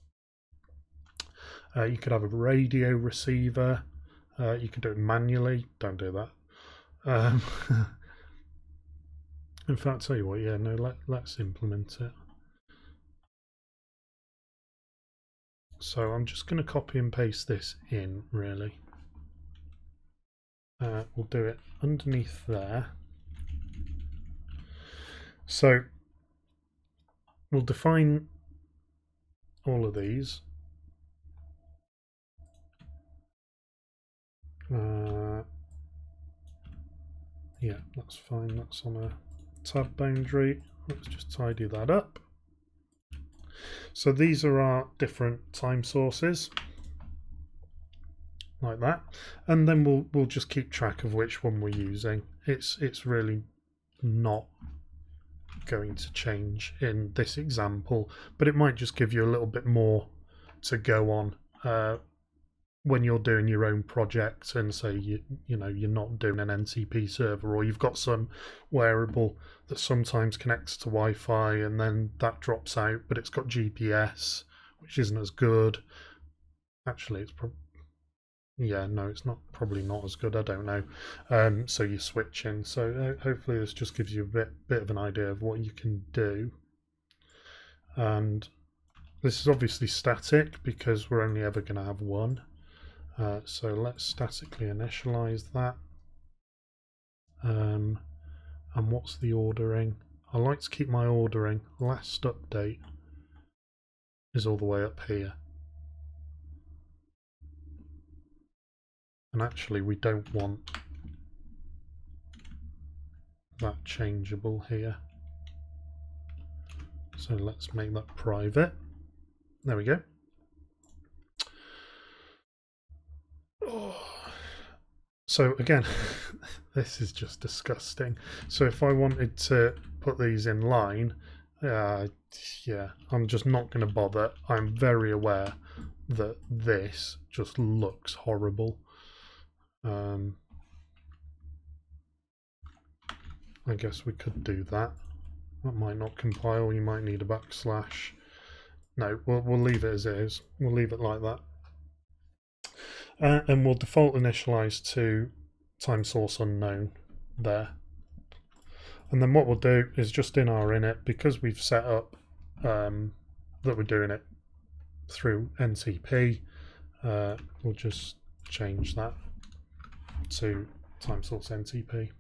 uh, you could have a radio receiver. Uh, you could do it manually. Don't do that. Um, in fact, I'll tell you what, yeah, no, let, let's implement it. So I'm just going to copy and paste this in, really. Uh, we'll do it underneath there. So we'll define all of these. Uh, yeah, that's fine. That's on a tab boundary. Let's just tidy that up. So these are our different time sources, like that, and then we'll we'll just keep track of which one we're using. It's it's really not going to change in this example, but it might just give you a little bit more to go on uh, when you're doing your own project, and say you you know you're not doing an N T P server, or you've got some wearable that sometimes connects to Wi-Fi and then that drops out, but it's got G P S, which isn't as good. Actually, it's probably yeah, no, it's not probably not as good. I don't know. Um, so you're switching. So uh, hopefully this just gives you a bit bit of an idea of what you can do. And this is obviously static because we're only ever going to have one. Uh, so let's statically initialize that. Um, and what's the ordering? I like to keep my ordering. Last update is all the way up here. And actually we don't want that changeable here. So let's make that private. There we go. Oh. So again, this is just disgusting. So if I wanted to put these in line, uh, yeah, I'm just not going to bother. I'm very aware that this just looks horrible. Um, I guess we could do that. That might not compile. You might need a backslash. No, we'll, we'll leave it as it is. We'll leave it like that. Uh, and we'll default initialize to time source unknown there. And then what we'll do is just in our init, because we've set up um, that we're doing it through N T P, uh, we'll just change that to time source N T P.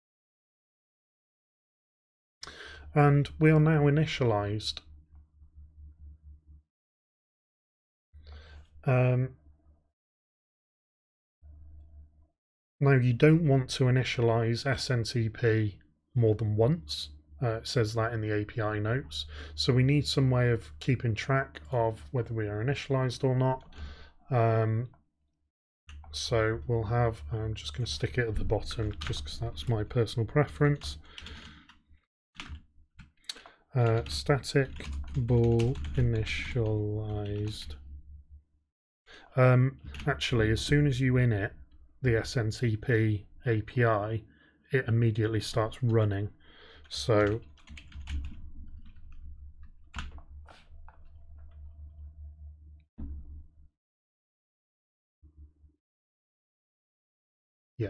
And we are now initialized. Um, now you don't want to initialize S N T P more than once. Uh, it says that in the A P I notes. So we need some way of keeping track of whether we are initialized or not. Um, so we'll have, I'm just going to stick it at the bottom just because that's my personal preference. Uh, static bool initialized. Um, actually, as soon as you init the S N T P A P I, it immediately starts running. So yeah.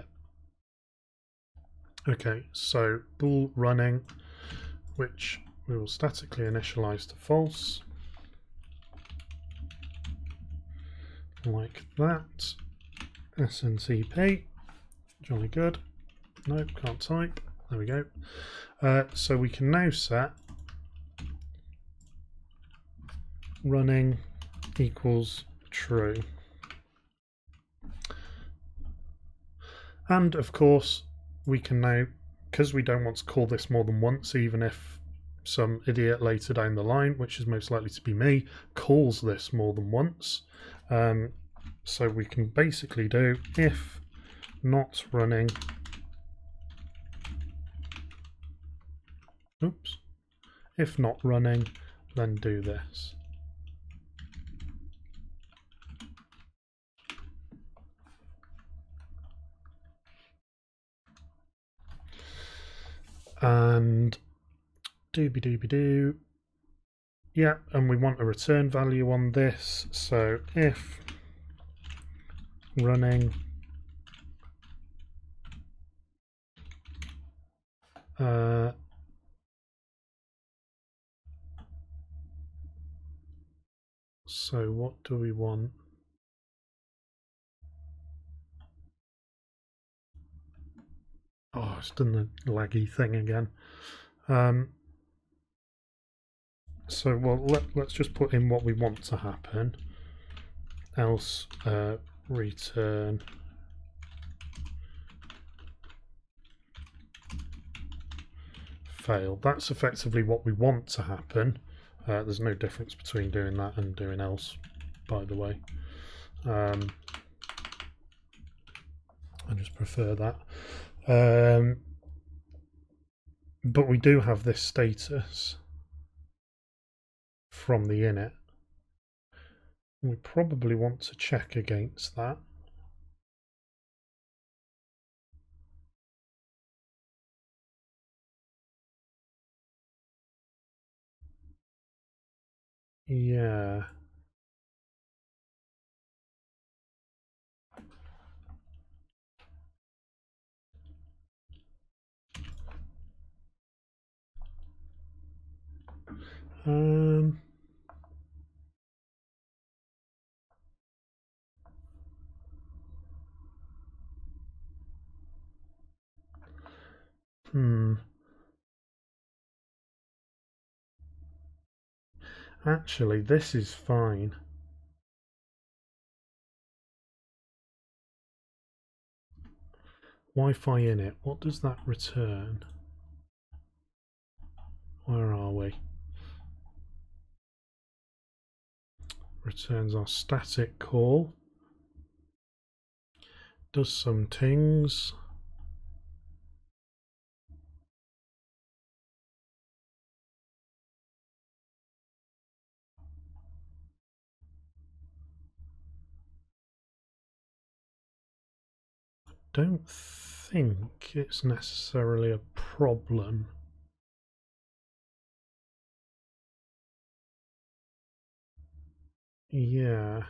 Okay, so bool running, which we will statically initialize to false. Like that. S N T P, jolly good. Nope, can't type. There we go. Uh, so we can now set running equals true. And of course, we can now, because we don't want to call this more than once, even if some idiot later down the line, which is most likely to be me, calls this more than once. Um, so we can basically do if not running, oops, if not running, then do this. And dooby dooby doo. Yeah, and we want a return value on this. So if running uh, so what do we want? Oh, it's done the laggy thing again. Um, so well, let, let's just put in what we want to happen. Else uh, return fail. That's effectively what we want to happen. Uh, there's no difference between doing that and doing else, by the way. Um, I just prefer that. Um, but we do have this status from the init. We probably want to check against that. Yeah. Um, hmm. Actually, this is fine. Wi-Fi init. What does that return? Where are we? Returns our static call. Does some things. Don't think it's necessarily a problem. Yeah.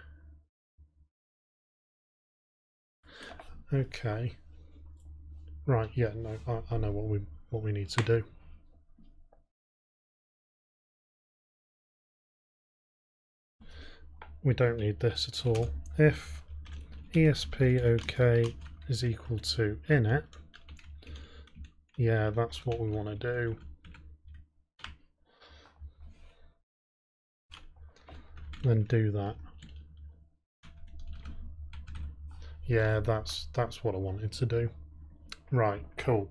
Okay. Right. Yeah. No. I, I know what we what we need to do. We don't need this at all. If ESP-OK is equal to init, yeah, that's what we want to do. Then do that. Yeah, that's that's what I wanted to do. Right, cool.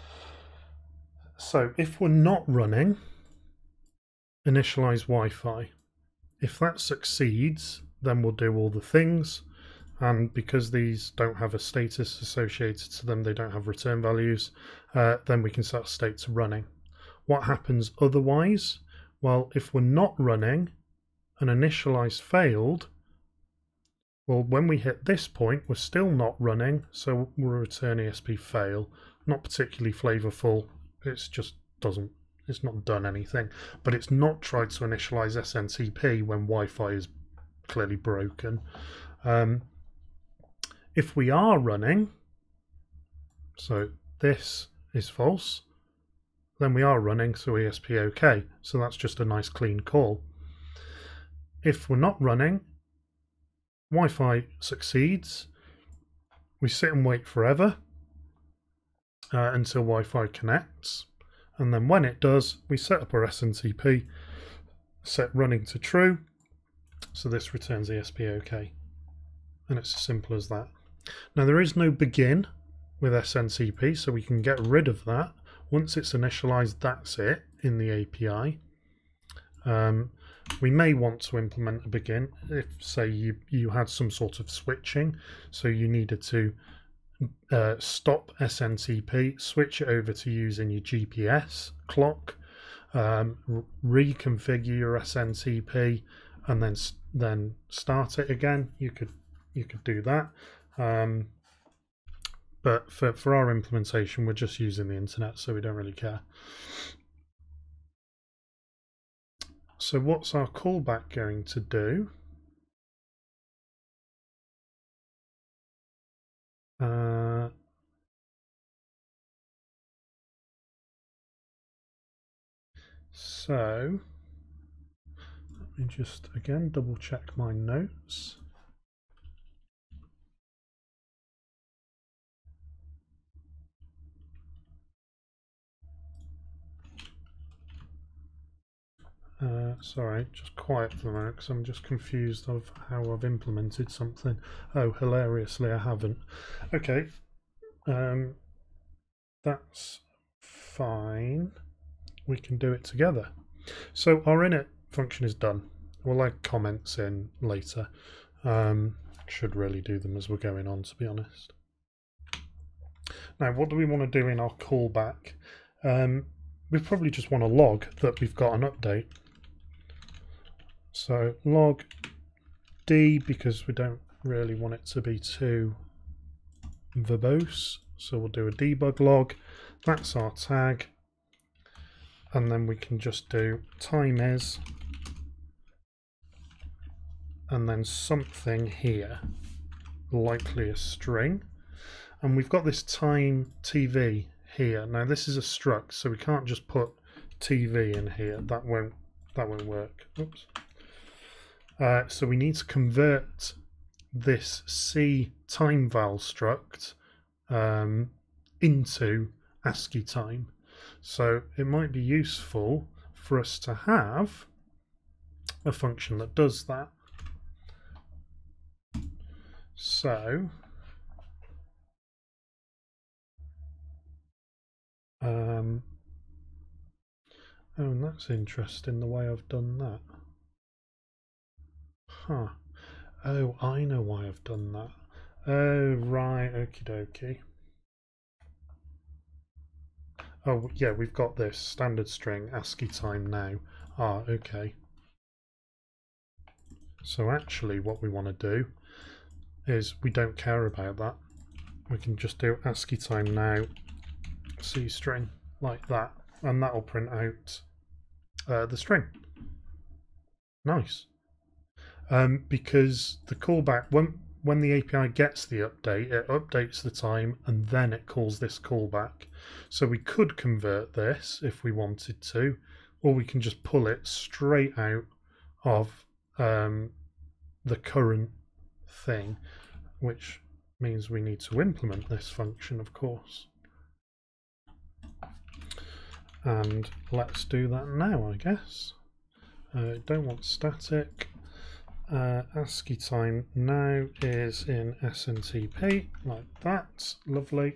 So if we're not running, initialize Wi-Fi. If that succeeds, then we'll do all the things. And because these don't have a status associated to them, they don't have return values, uh, then we can set state to running. What happens otherwise? Well, if we're not running and initialize failed, well, when we hit this point, we're still not running, so we'll return E S P fail. Not particularly flavorful. It's just doesn't, it's not done anything. But it's not tried to initialize S N C P when Wi-Fi is clearly broken. Um, if we are running, so this is false, then we are running, so E S P OK. So that's just a nice clean call. If we're not running, Wi-Fi succeeds, we sit and wait forever uh, until Wi-Fi connects, and then when it does, we set up our S N C P, set running to true, so this returns E S P OK, and it's as simple as that. Now there is no begin with S N C P, so we can get rid of that. Once it's initialized, that's it in the A P I. Um, We may want to implement a begin if, say, you, you had some sort of switching, so you needed to uh, stop S N C P, switch it over to using your G P S clock, um, reconfigure your S N C P, and then then start it again. You could you could do that, um, but for for our implementation, we're just using the internet, so we don't really care. So what's our callback going to do? Uh, so let me just again double check my notes. Uh, sorry, just quiet for a moment because I'm just confused of how I've implemented something. Oh, hilariously, I haven't. Okay, um, that's fine. We can do it together. So our init function is done. We'll add comments in later. Um, should really do them as we're going on, to be honest. Now, what do we want to do in our callback? Um, we probably just want to log that we've got an update. So log D, because we don't really want it to be too verbose. So we'll do a debug log. That's our tag. And then we can just do time is, and then something here, likely a string. And we've got this time T V here. Now this is a struct, so we can't just put T V in here. That won't that won't work. Oops. Uh, so we need to convert this C time val struct um, into ASCII time. So it might be useful for us to have a function that does that. So um, oh, and that's interesting the way I've done that. Huh. Oh, I know why I've done that. Oh, right, okie dokie. Oh, yeah, we've got this standard string ASCII time now. Ah, okay. So actually what we want to do is we don't care about that. We can just do ASCII time now, C string, like that, and that'll print out uh, the string. Nice. Um, because the callback, when when the A P I gets the update, it updates the time and then it calls this callback. So we could convert this if we wanted to, or we can just pull it straight out of um, the current thing, which means we need to implement this function, of course. And let's do that now, I guess. Uh, don't want static. Uh, ASCII time now is in S N T P, like that. Lovely.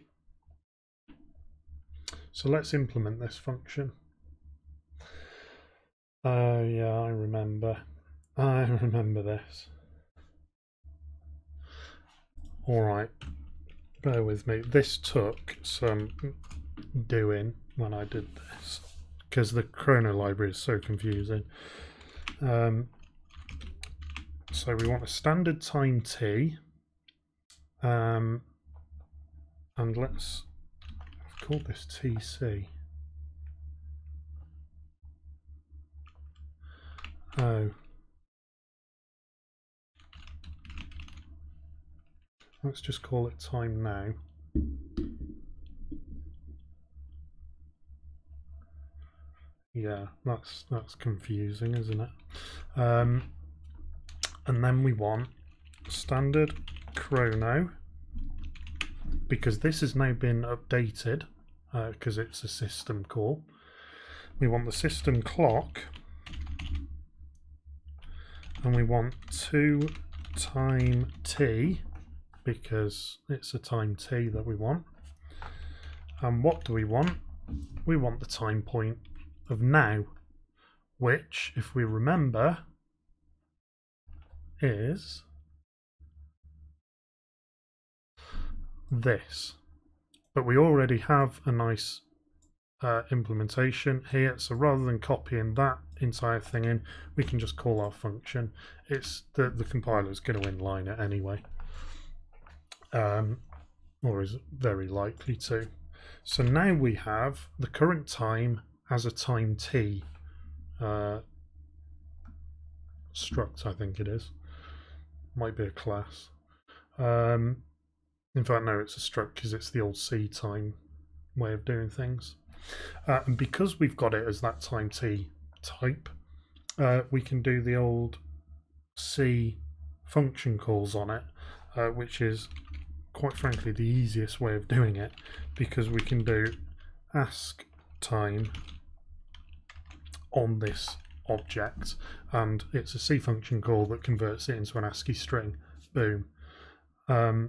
So let's implement this function. Oh uh, yeah, I remember. I remember this. Alright, bear with me. This took some doing when I did this, because the chrono library is so confusing. Um, so we want a standard time t, um, and let's, I've called this T C. Oh. Let's just call it time now. Yeah, that's that's confusing, isn't it? Um, and then we want standard chrono, because this has now been updated because uh, it's a system call. We want the system clock, and we want two time t, because it's a time t that we want. And what do we want? We want the time point of now, which, if we remember, is this. But we already have a nice uh, implementation here, so rather than copying that entire thing in, we can just call our function. It's the, the compiler is going to inline it anyway. Um, or is very likely to. So now we have the current time as a time t uh, struct, I think it is. Might be a class. Um, in fact, no, it's a struct because it's the old C time way of doing things. Uh, and because we've got it as that time t type, uh, we can do the old C function calls on it, uh, which is quite frankly the easiest way of doing it, because we can do ask time on this object, and it's a C function call that converts it into an ASCII string. Boom. Um,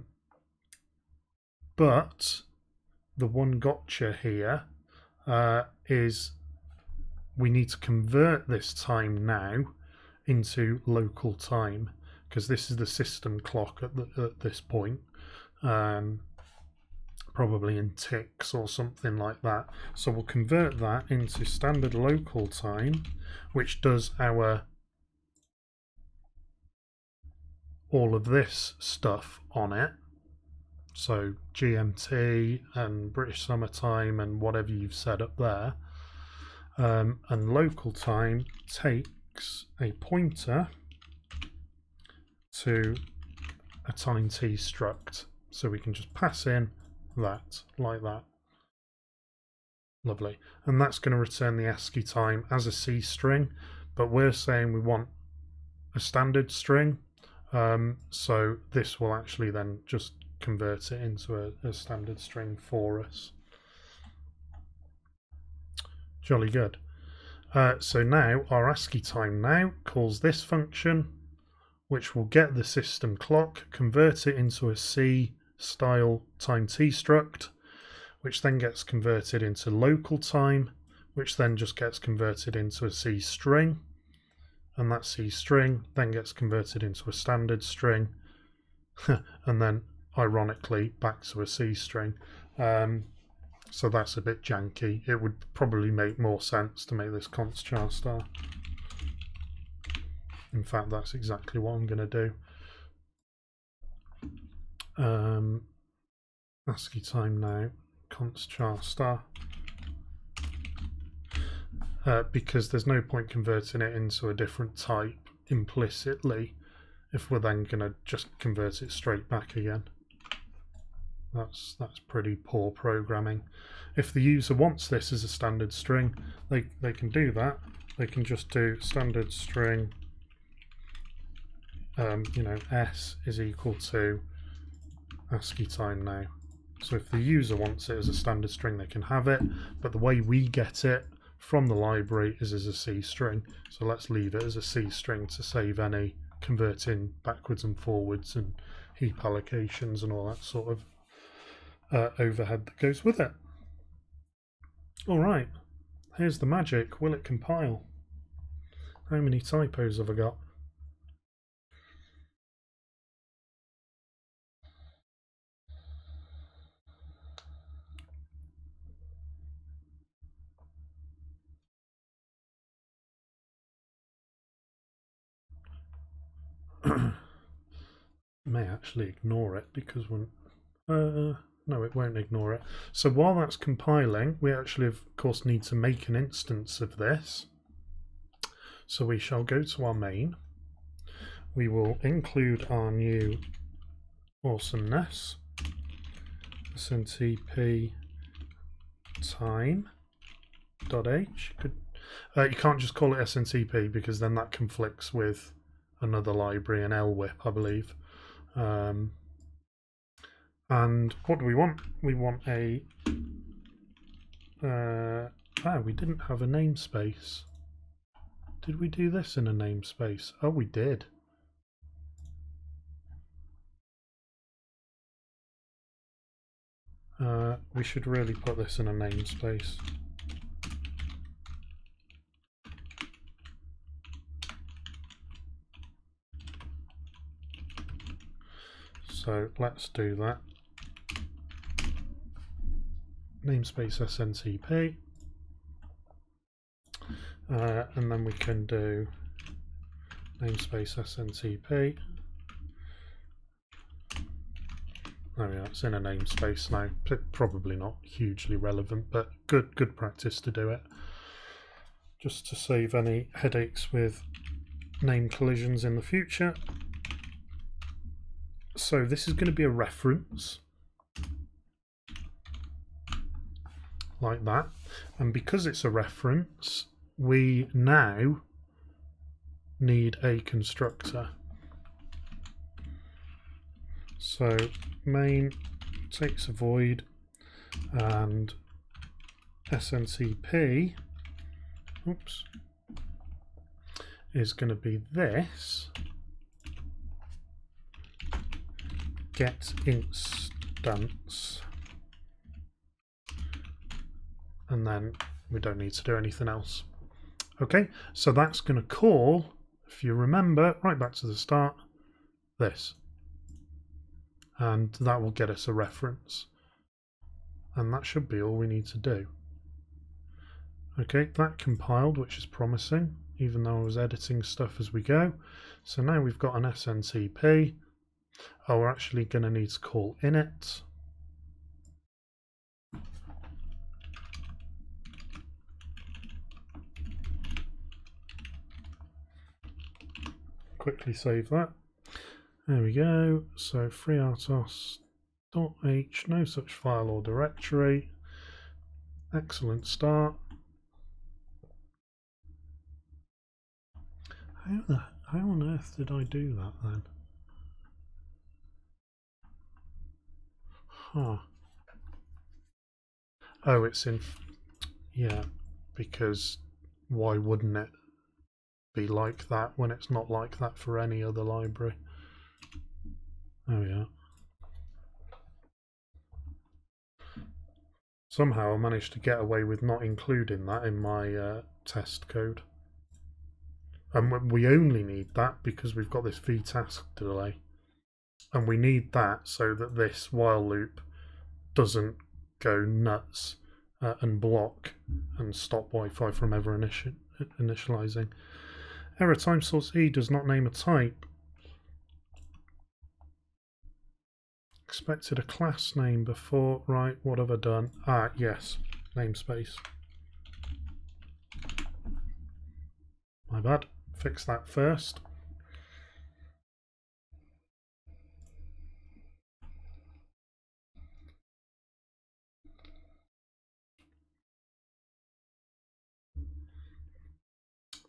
but the one gotcha here uh, is we need to convert this time now into local time, because this is the system clock at, the, at this point. Um, probably in ticks or something like that. So we'll convert that into standard local time, which does our all of this stuff on it. So G M T and British Summer Time and whatever you've set up there. Um, and local time takes a pointer to a time t struct. So we can just pass in that, like that. Lovely. And that's going to return the ASCII time as a C string, but we're saying we want a standard string. Um, so this will actually then just convert it into a, a standard string for us. Jolly good. Uh, so now our ASCII time now calls this function, which will get the system clock, convert it into a C style time t struct, which then gets converted into local time, which then just gets converted into a C string, and that C string then gets converted into a standard string, and then ironically back to a C string. Um, so that's a bit janky. It would probably make more sense to make this const char star. In fact, that's exactly what I'm going to do. Um, ASCII time now, const char star, uh, because there's no point converting it into a different type implicitly if we're then going to just convert it straight back again. That's that's pretty poor programming. If the user wants this as a standard string, they, they can do that. They can just do standard string, um, you know, s is equal to ASCII time now. So if the user wants it as a standard string, they can have it, but the way we get it from the library is as a C string. So let's leave it as a C string to save any converting backwards and forwards and heap allocations and all that sort of uh, overhead that goes with it. All right, here's the magic. Will it compile? How many typos have I got? May actually ignore it because when uh, no, it won't ignore it. So while that's compiling, we actually of course need to make an instance of this. So we shall go to our main. We will include our new awesomeness, smtp time dot h. Could, uh, you can't just call it S M T P because then that conflicts with another library, an L W I P, I believe. Um, and what do we want? We want a uh, ah, we didn't have a namespace. Did we do this in a namespace? Oh, we did. Uh, we should really put this in a namespace. So let's do that. Namespace S M T P. Uh, and then we can do namespace S M T P. There we are, it's in a namespace now. Probably not hugely relevant, but good good practice to do it. Just to save any headaches with name collisions in the future. So this is going to be a reference. Like that. And because it's a reference, we now need a constructor. So main takes a void and S M T P oops, is going to be this get instance, and then we don't need to do anything else. Okay, so that's going to call, if you remember, right back to the start, this. And that will get us a reference. And that should be all we need to do. Okay, that compiled, which is promising, even though I was editing stuff as we go. So now we've got an S M T P. Oh, we're actually going to need to call init. Quickly save that. There we go. So FreeRTOS.h, no such file or directory. Excellent start. How the how on earth did I do that then? Huh. Oh, it's in. Yeah, because why wouldn't it be like that when it's not like that for any other library? Oh yeah. Somehow I managed to get away with not including that in my uh, test code. And we only need that because we've got this vtask delay. And we need that so that this while loop doesn't go nuts uh, and block and stop Wi-Fi from ever initi initializing. Error time source E does not name a type. Expected a class name before, right, what have I done? Ah, yes, namespace. My bad, fix that first.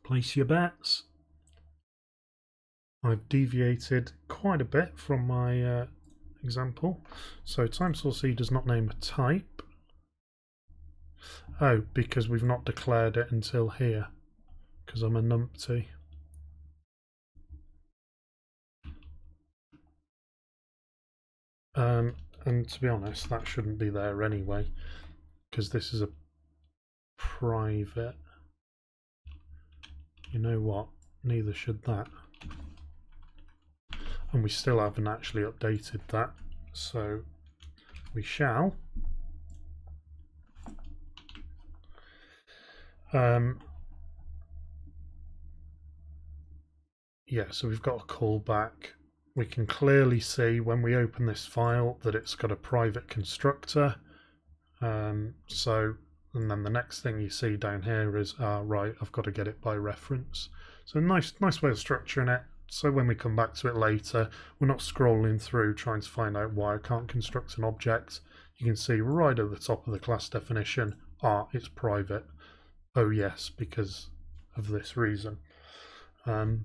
Place your bets. I've deviated quite a bit from my uh, example. So time source E does not name a type. Oh, because we've not declared it until here, because I'm a numpty. Um, and to be honest, that shouldn't be there anyway, because this is a private. You know what? Neither should that. And we still haven't actually updated that, so we shall. Um, yeah, so we've got a callback. We can clearly see when we open this file that it's got a private constructor. Um, so, and then the next thing you see down here is, ah, right, I've got to get it by reference. So nice, nice way of structuring it. So when we come back to it later, we're not scrolling through trying to find out why I can't construct an object. You can see right at the top of the class definition, ah, it's private. Oh yes, because of this reason. Um,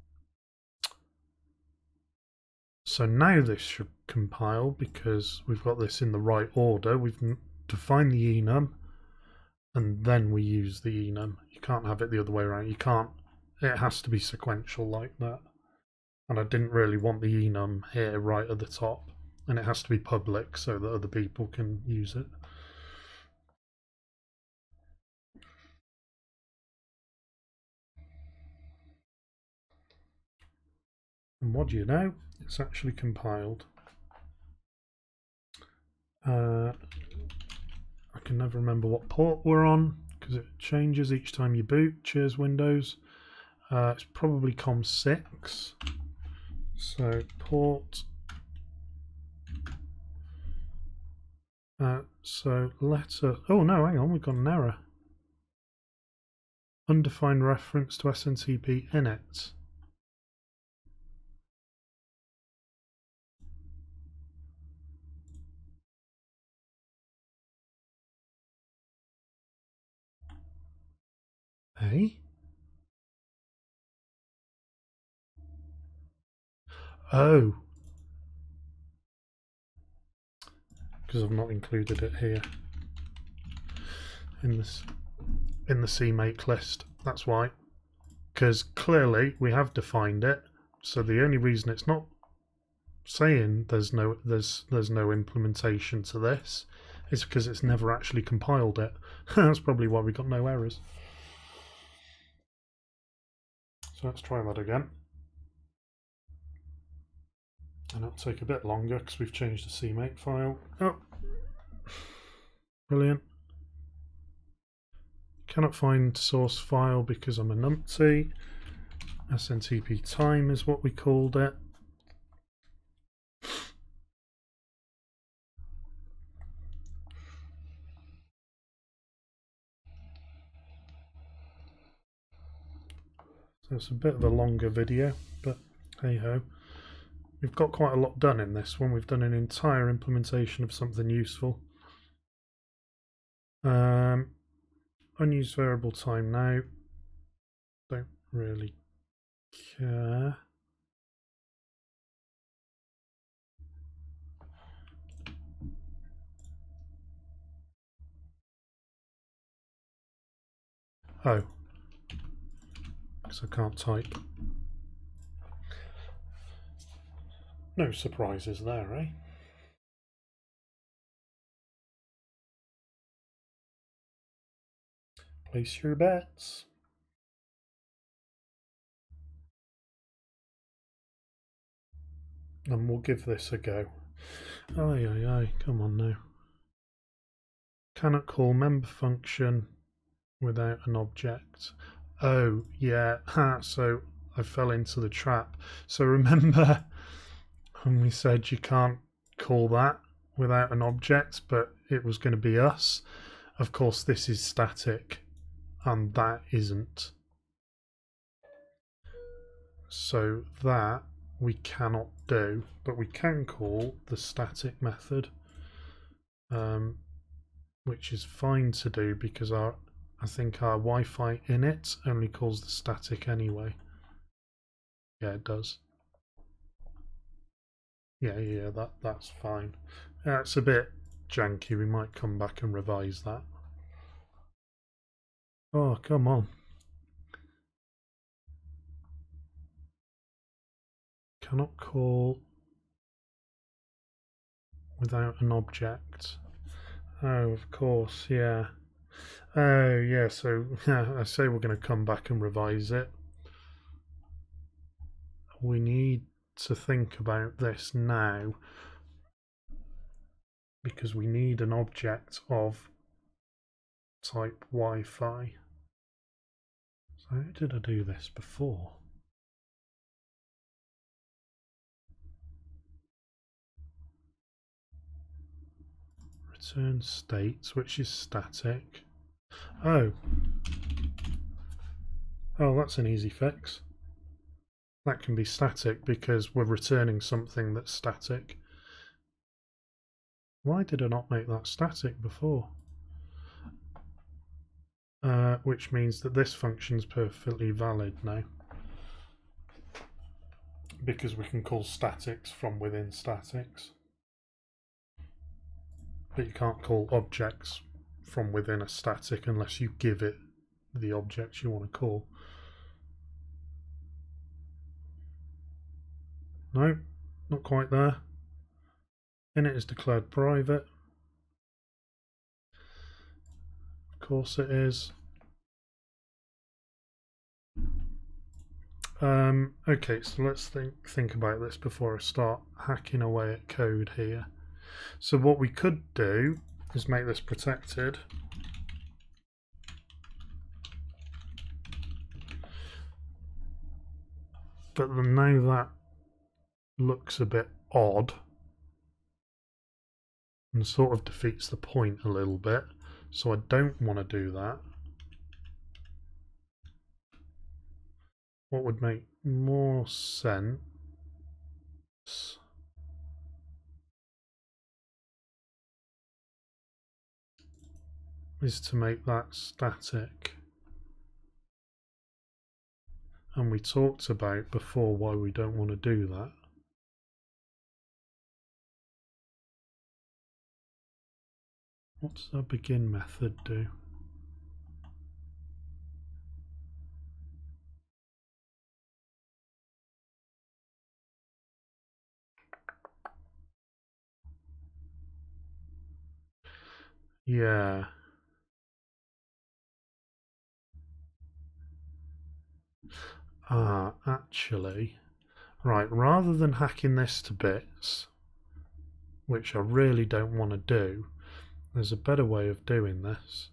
so now this should compile because we've got this in the right order. We've defined the enum and then we use the enum. You can't have it the other way around. You can't, it has to be sequential like that. And I didn't really want the enum here right at the top, and it has to be public so that other people can use it. And what do you know? It's actually compiled. Uh, I can never remember what port we're on because it changes each time you boot. Cheers Windows. Uh, it's probably com six. So port. Uh, so letter. Oh no, hang on, we've got an error. Undefined reference to S N T P init. Hey? Oh. Because I've not included it here in this in the C make list. That's why. Because clearly we have defined it. So the only reason it's not saying there's no there's there's no implementation to this is because it's never actually compiled it. That's probably why we got no errors. So let's try that again. And it'll take a bit longer because we've changed the C make file. Oh, brilliant. Cannot find source file because I'm a numpty. S N T P time is what we called it. So it's a bit of a longer video, but hey ho. We've got quite a lot done in this one. We've done an entire implementation of something useful. Um, unused variable time now. Don't really care. Oh, because I can't type. No surprises there, eh? Place your bets. And we'll give this a go. Aye, aye, aye, come on now. Cannot call member function without an object. Oh, yeah, ha, so I fell into the trap. So remember when we said you can't call that without an object, but it was going to be us? Of course, this is static, and that isn't. So that we cannot do, but we can call the static method, um, which is fine to do because our I think our Wi-Fi init only calls the static anyway. Yeah, it does. Yeah, yeah, that that's fine. Uh, it's a bit janky. We might come back and revise that. Oh, come on. Cannot call without an object. Oh, of course, yeah. Oh, yeah, so yeah, I say we're going to come back and revise it. We need to think about this now because we need an object of type Wi-Fi. So how did I do this before? Return state, which is static. Oh. Oh, that's an easy fix. That can be static because we're returning something that's static. Why did I not make that static before? Uh, which means that this function is perfectly valid now. Because we can call statics from within statics. But you can't call objects from within a static unless you give it the objects you want to call. No, not quite there. Init is declared private. Of course it is. Um, okay, so let's think think about this before I start hacking away at code here. So what we could do is make this protected. But now that looks a bit odd and sort of defeats the point a little bit. So I don't want to do that. What would make more sense is to make that static. And we talked about before why we don't want to do that. What does our begin method do? Yeah. Ah, actually, right, rather than hacking this to bits, which I really don't want to do, there's a better way of doing this.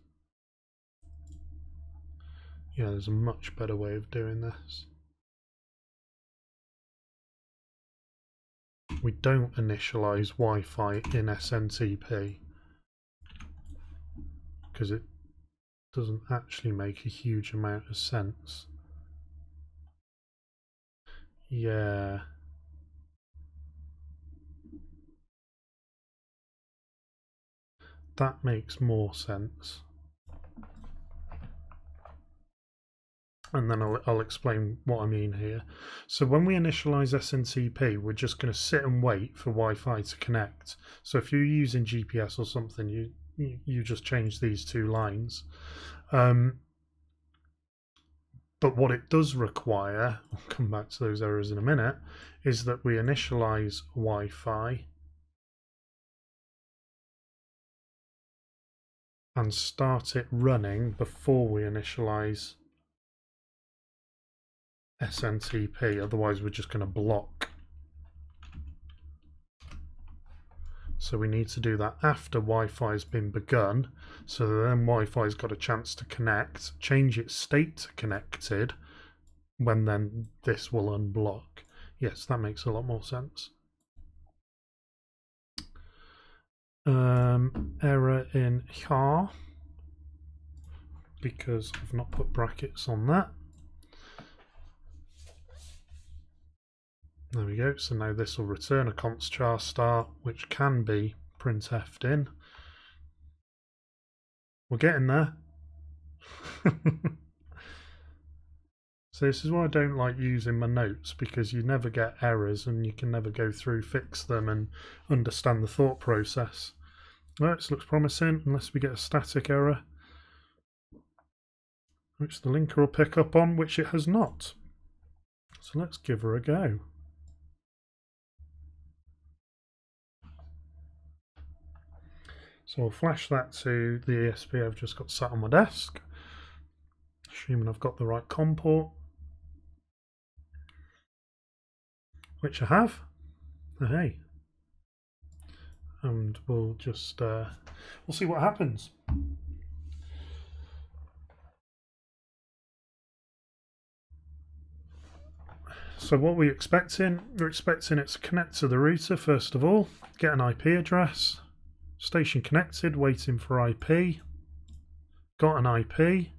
Yeah, there's a much better way of doing this. We don't initialize Wi-Fi in S N T P because it doesn't actually make a huge amount of sense. Yeah. That makes more sense. And then I'll, I'll explain what I mean here. So when we initialize S N T P, we're just going to sit and wait for Wi-Fi to connect. So if you're using G P S or something, you you, you just change these two lines. Um, but what it does require, I'll come back to those errors in a minute, is that we initialize Wi-Fi and start it running before we initialize S N T P, otherwise we're just going to block. So we need to do that after Wi-Fi has been begun, so that then Wi-Fi's got a chance to connect, change its state to connected, when then this will unblock. Yes, that makes a lot more sense. Um, error in char, because I've not put brackets on that. There we go, so now this will return a const char start, which can be printf'd in. We're getting there. So this is why I don't like using my notes, because you never get errors and you can never go through, fix them and understand the thought process. Right, this looks promising, unless we get a static error, which the linker will pick up on, which it has not. So let's give her a go. So I'll flash that to the E S P I've just got sat on my desk, assuming I've got the right COM port, which I have. Oh, hey. And we'll just, uh, we'll see what happens. So what we're expecting, we're expecting it to connect to the router first of all, get an I P address, station connected, waiting for I P, got an I P.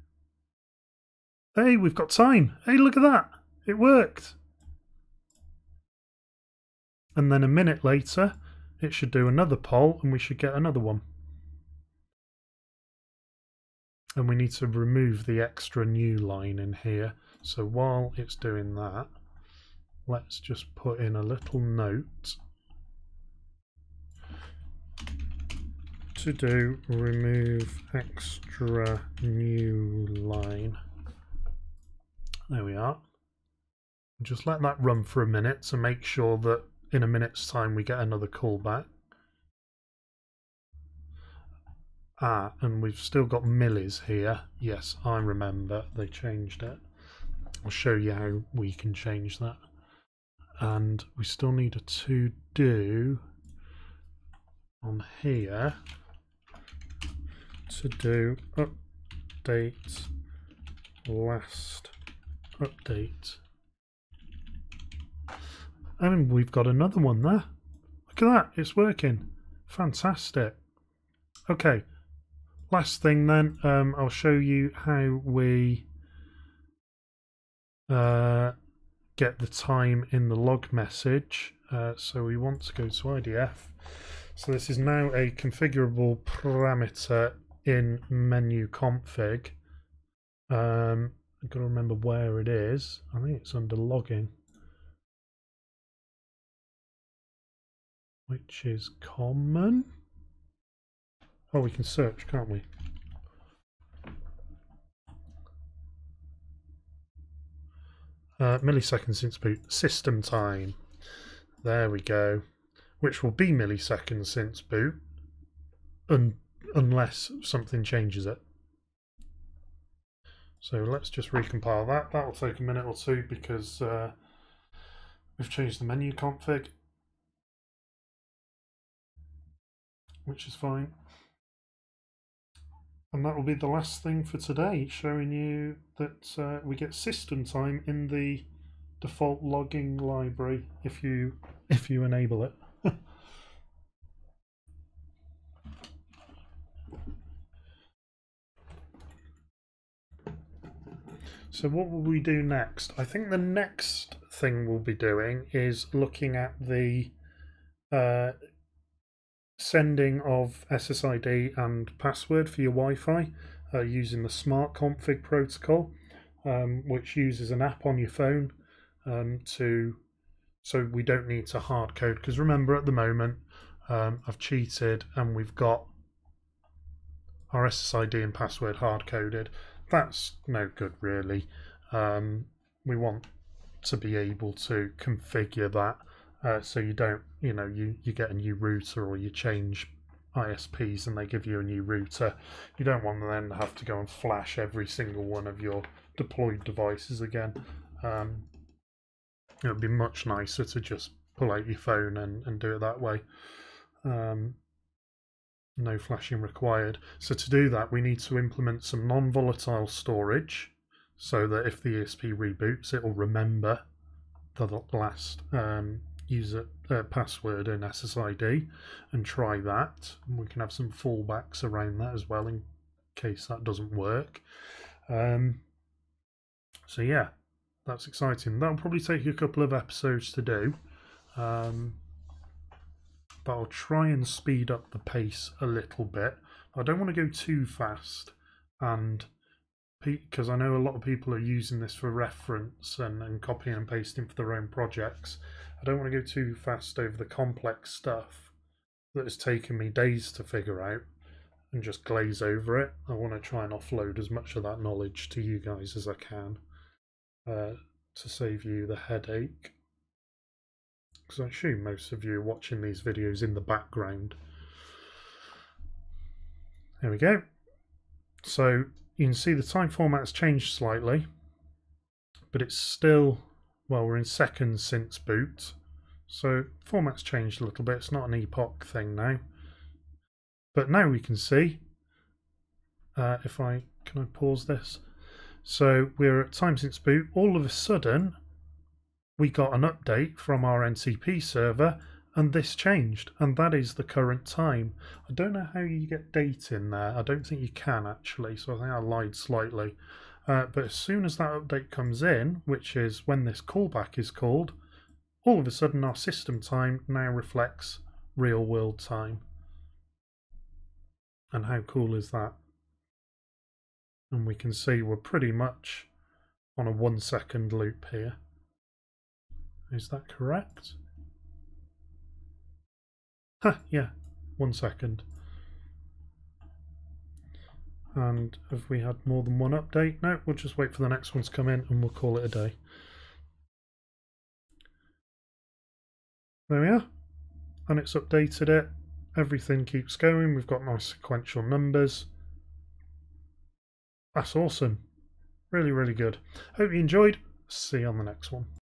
Hey, we've got time. Hey, look at that. It worked. And then a minute later, it should do another poll and we should get another one. And we need to remove the extra new line in here. So while it's doing that, let's just put in a little note to do remove extra new line. There we are. Just let that run for a minute to make sure that in a minute's time we get another callback. Ah, and we've still got millis here. Yes, I remember they changed it. I'll show you how we can change that. And we still need a to do on here to do update last update. And we've got another one there. Look at that, it's working. Fantastic. Okay, last thing then, um, I'll show you how we uh, get the time in the log message. Uh, so we want to go to I D F. So this is now a configurable parameter in menu config. Um, I've got to remember where it is. I think it's under logging, which is common. Oh, we can search, can't we? Uh, milliseconds since boot. System time. There we go. Which will be milliseconds since boot, un unless something changes it. So let's just recompile that. That will take a minute or two because uh, we've changed the menu config, which is fine. And that will be the last thing for today, showing you that uh, we get system time in the default logging library if you if you enable it. So what will we do next? I think the next thing we'll be doing is looking at the uh, sending of S S I D and password for your Wi-Fi uh, using the Smart Config protocol, um, which uses an app on your phone um, to so we don't need to hard code, because remember at the moment um, I've cheated and we've got our S S I D and password hard coded. That's no good really. Um, we want to be able to configure that uh, so you don't, you know, you, you get a new router or you change I S Ps and they give you a new router. You don't want to then have to go and flash every single one of your deployed devices again. Um, it would be much nicer to just pull out your phone and, and do it that way. Um, no flashing required. So to do that we need to implement some non-volatile storage so that if the E S P reboots it will remember the last um, user uh, password in S S I D and try that. And we can have some fallbacks around that as well in case that doesn't work. Um, so yeah, that's exciting. That'll probably take you a couple of episodes to do. Um, but I'll try and speed up the pace a little bit. I don't want to go too fast and because I know a lot of people are using this for reference and, and copying and pasting for their own projects. I don't want to go too fast over the complex stuff that has taken me days to figure out and just glaze over it. I want to try and offload as much of that knowledge to you guys as I can uh, to save you the headache. Because I assume most of you are watching these videos in the background. There we go. So you can see the time format has changed slightly, but it's still, well, we're in seconds since boot. So format's changed a little bit. It's not an epoch thing now. But now we can see, uh, if I, can I pause this? So we're at time since boot. All of a sudden, we got an update from our N C P server and this changed, and that is the current time. I don't know how you get date in there. I don't think you can actually, so I think I lied slightly. Uh, but as soon as that update comes in, which is when this callback is called, all of a sudden our system time now reflects real world time. And how cool is that? And we can see we're pretty much on a one second loop here. Is that correct? Huh, yeah, one second. And have we had more than one update? No, we'll just wait for the next one to come in and we'll call it a day. There we are. And it's updated it. Everything keeps going. We've got nice sequential numbers. That's awesome. Really, really good. Hope you enjoyed. See you on the next one.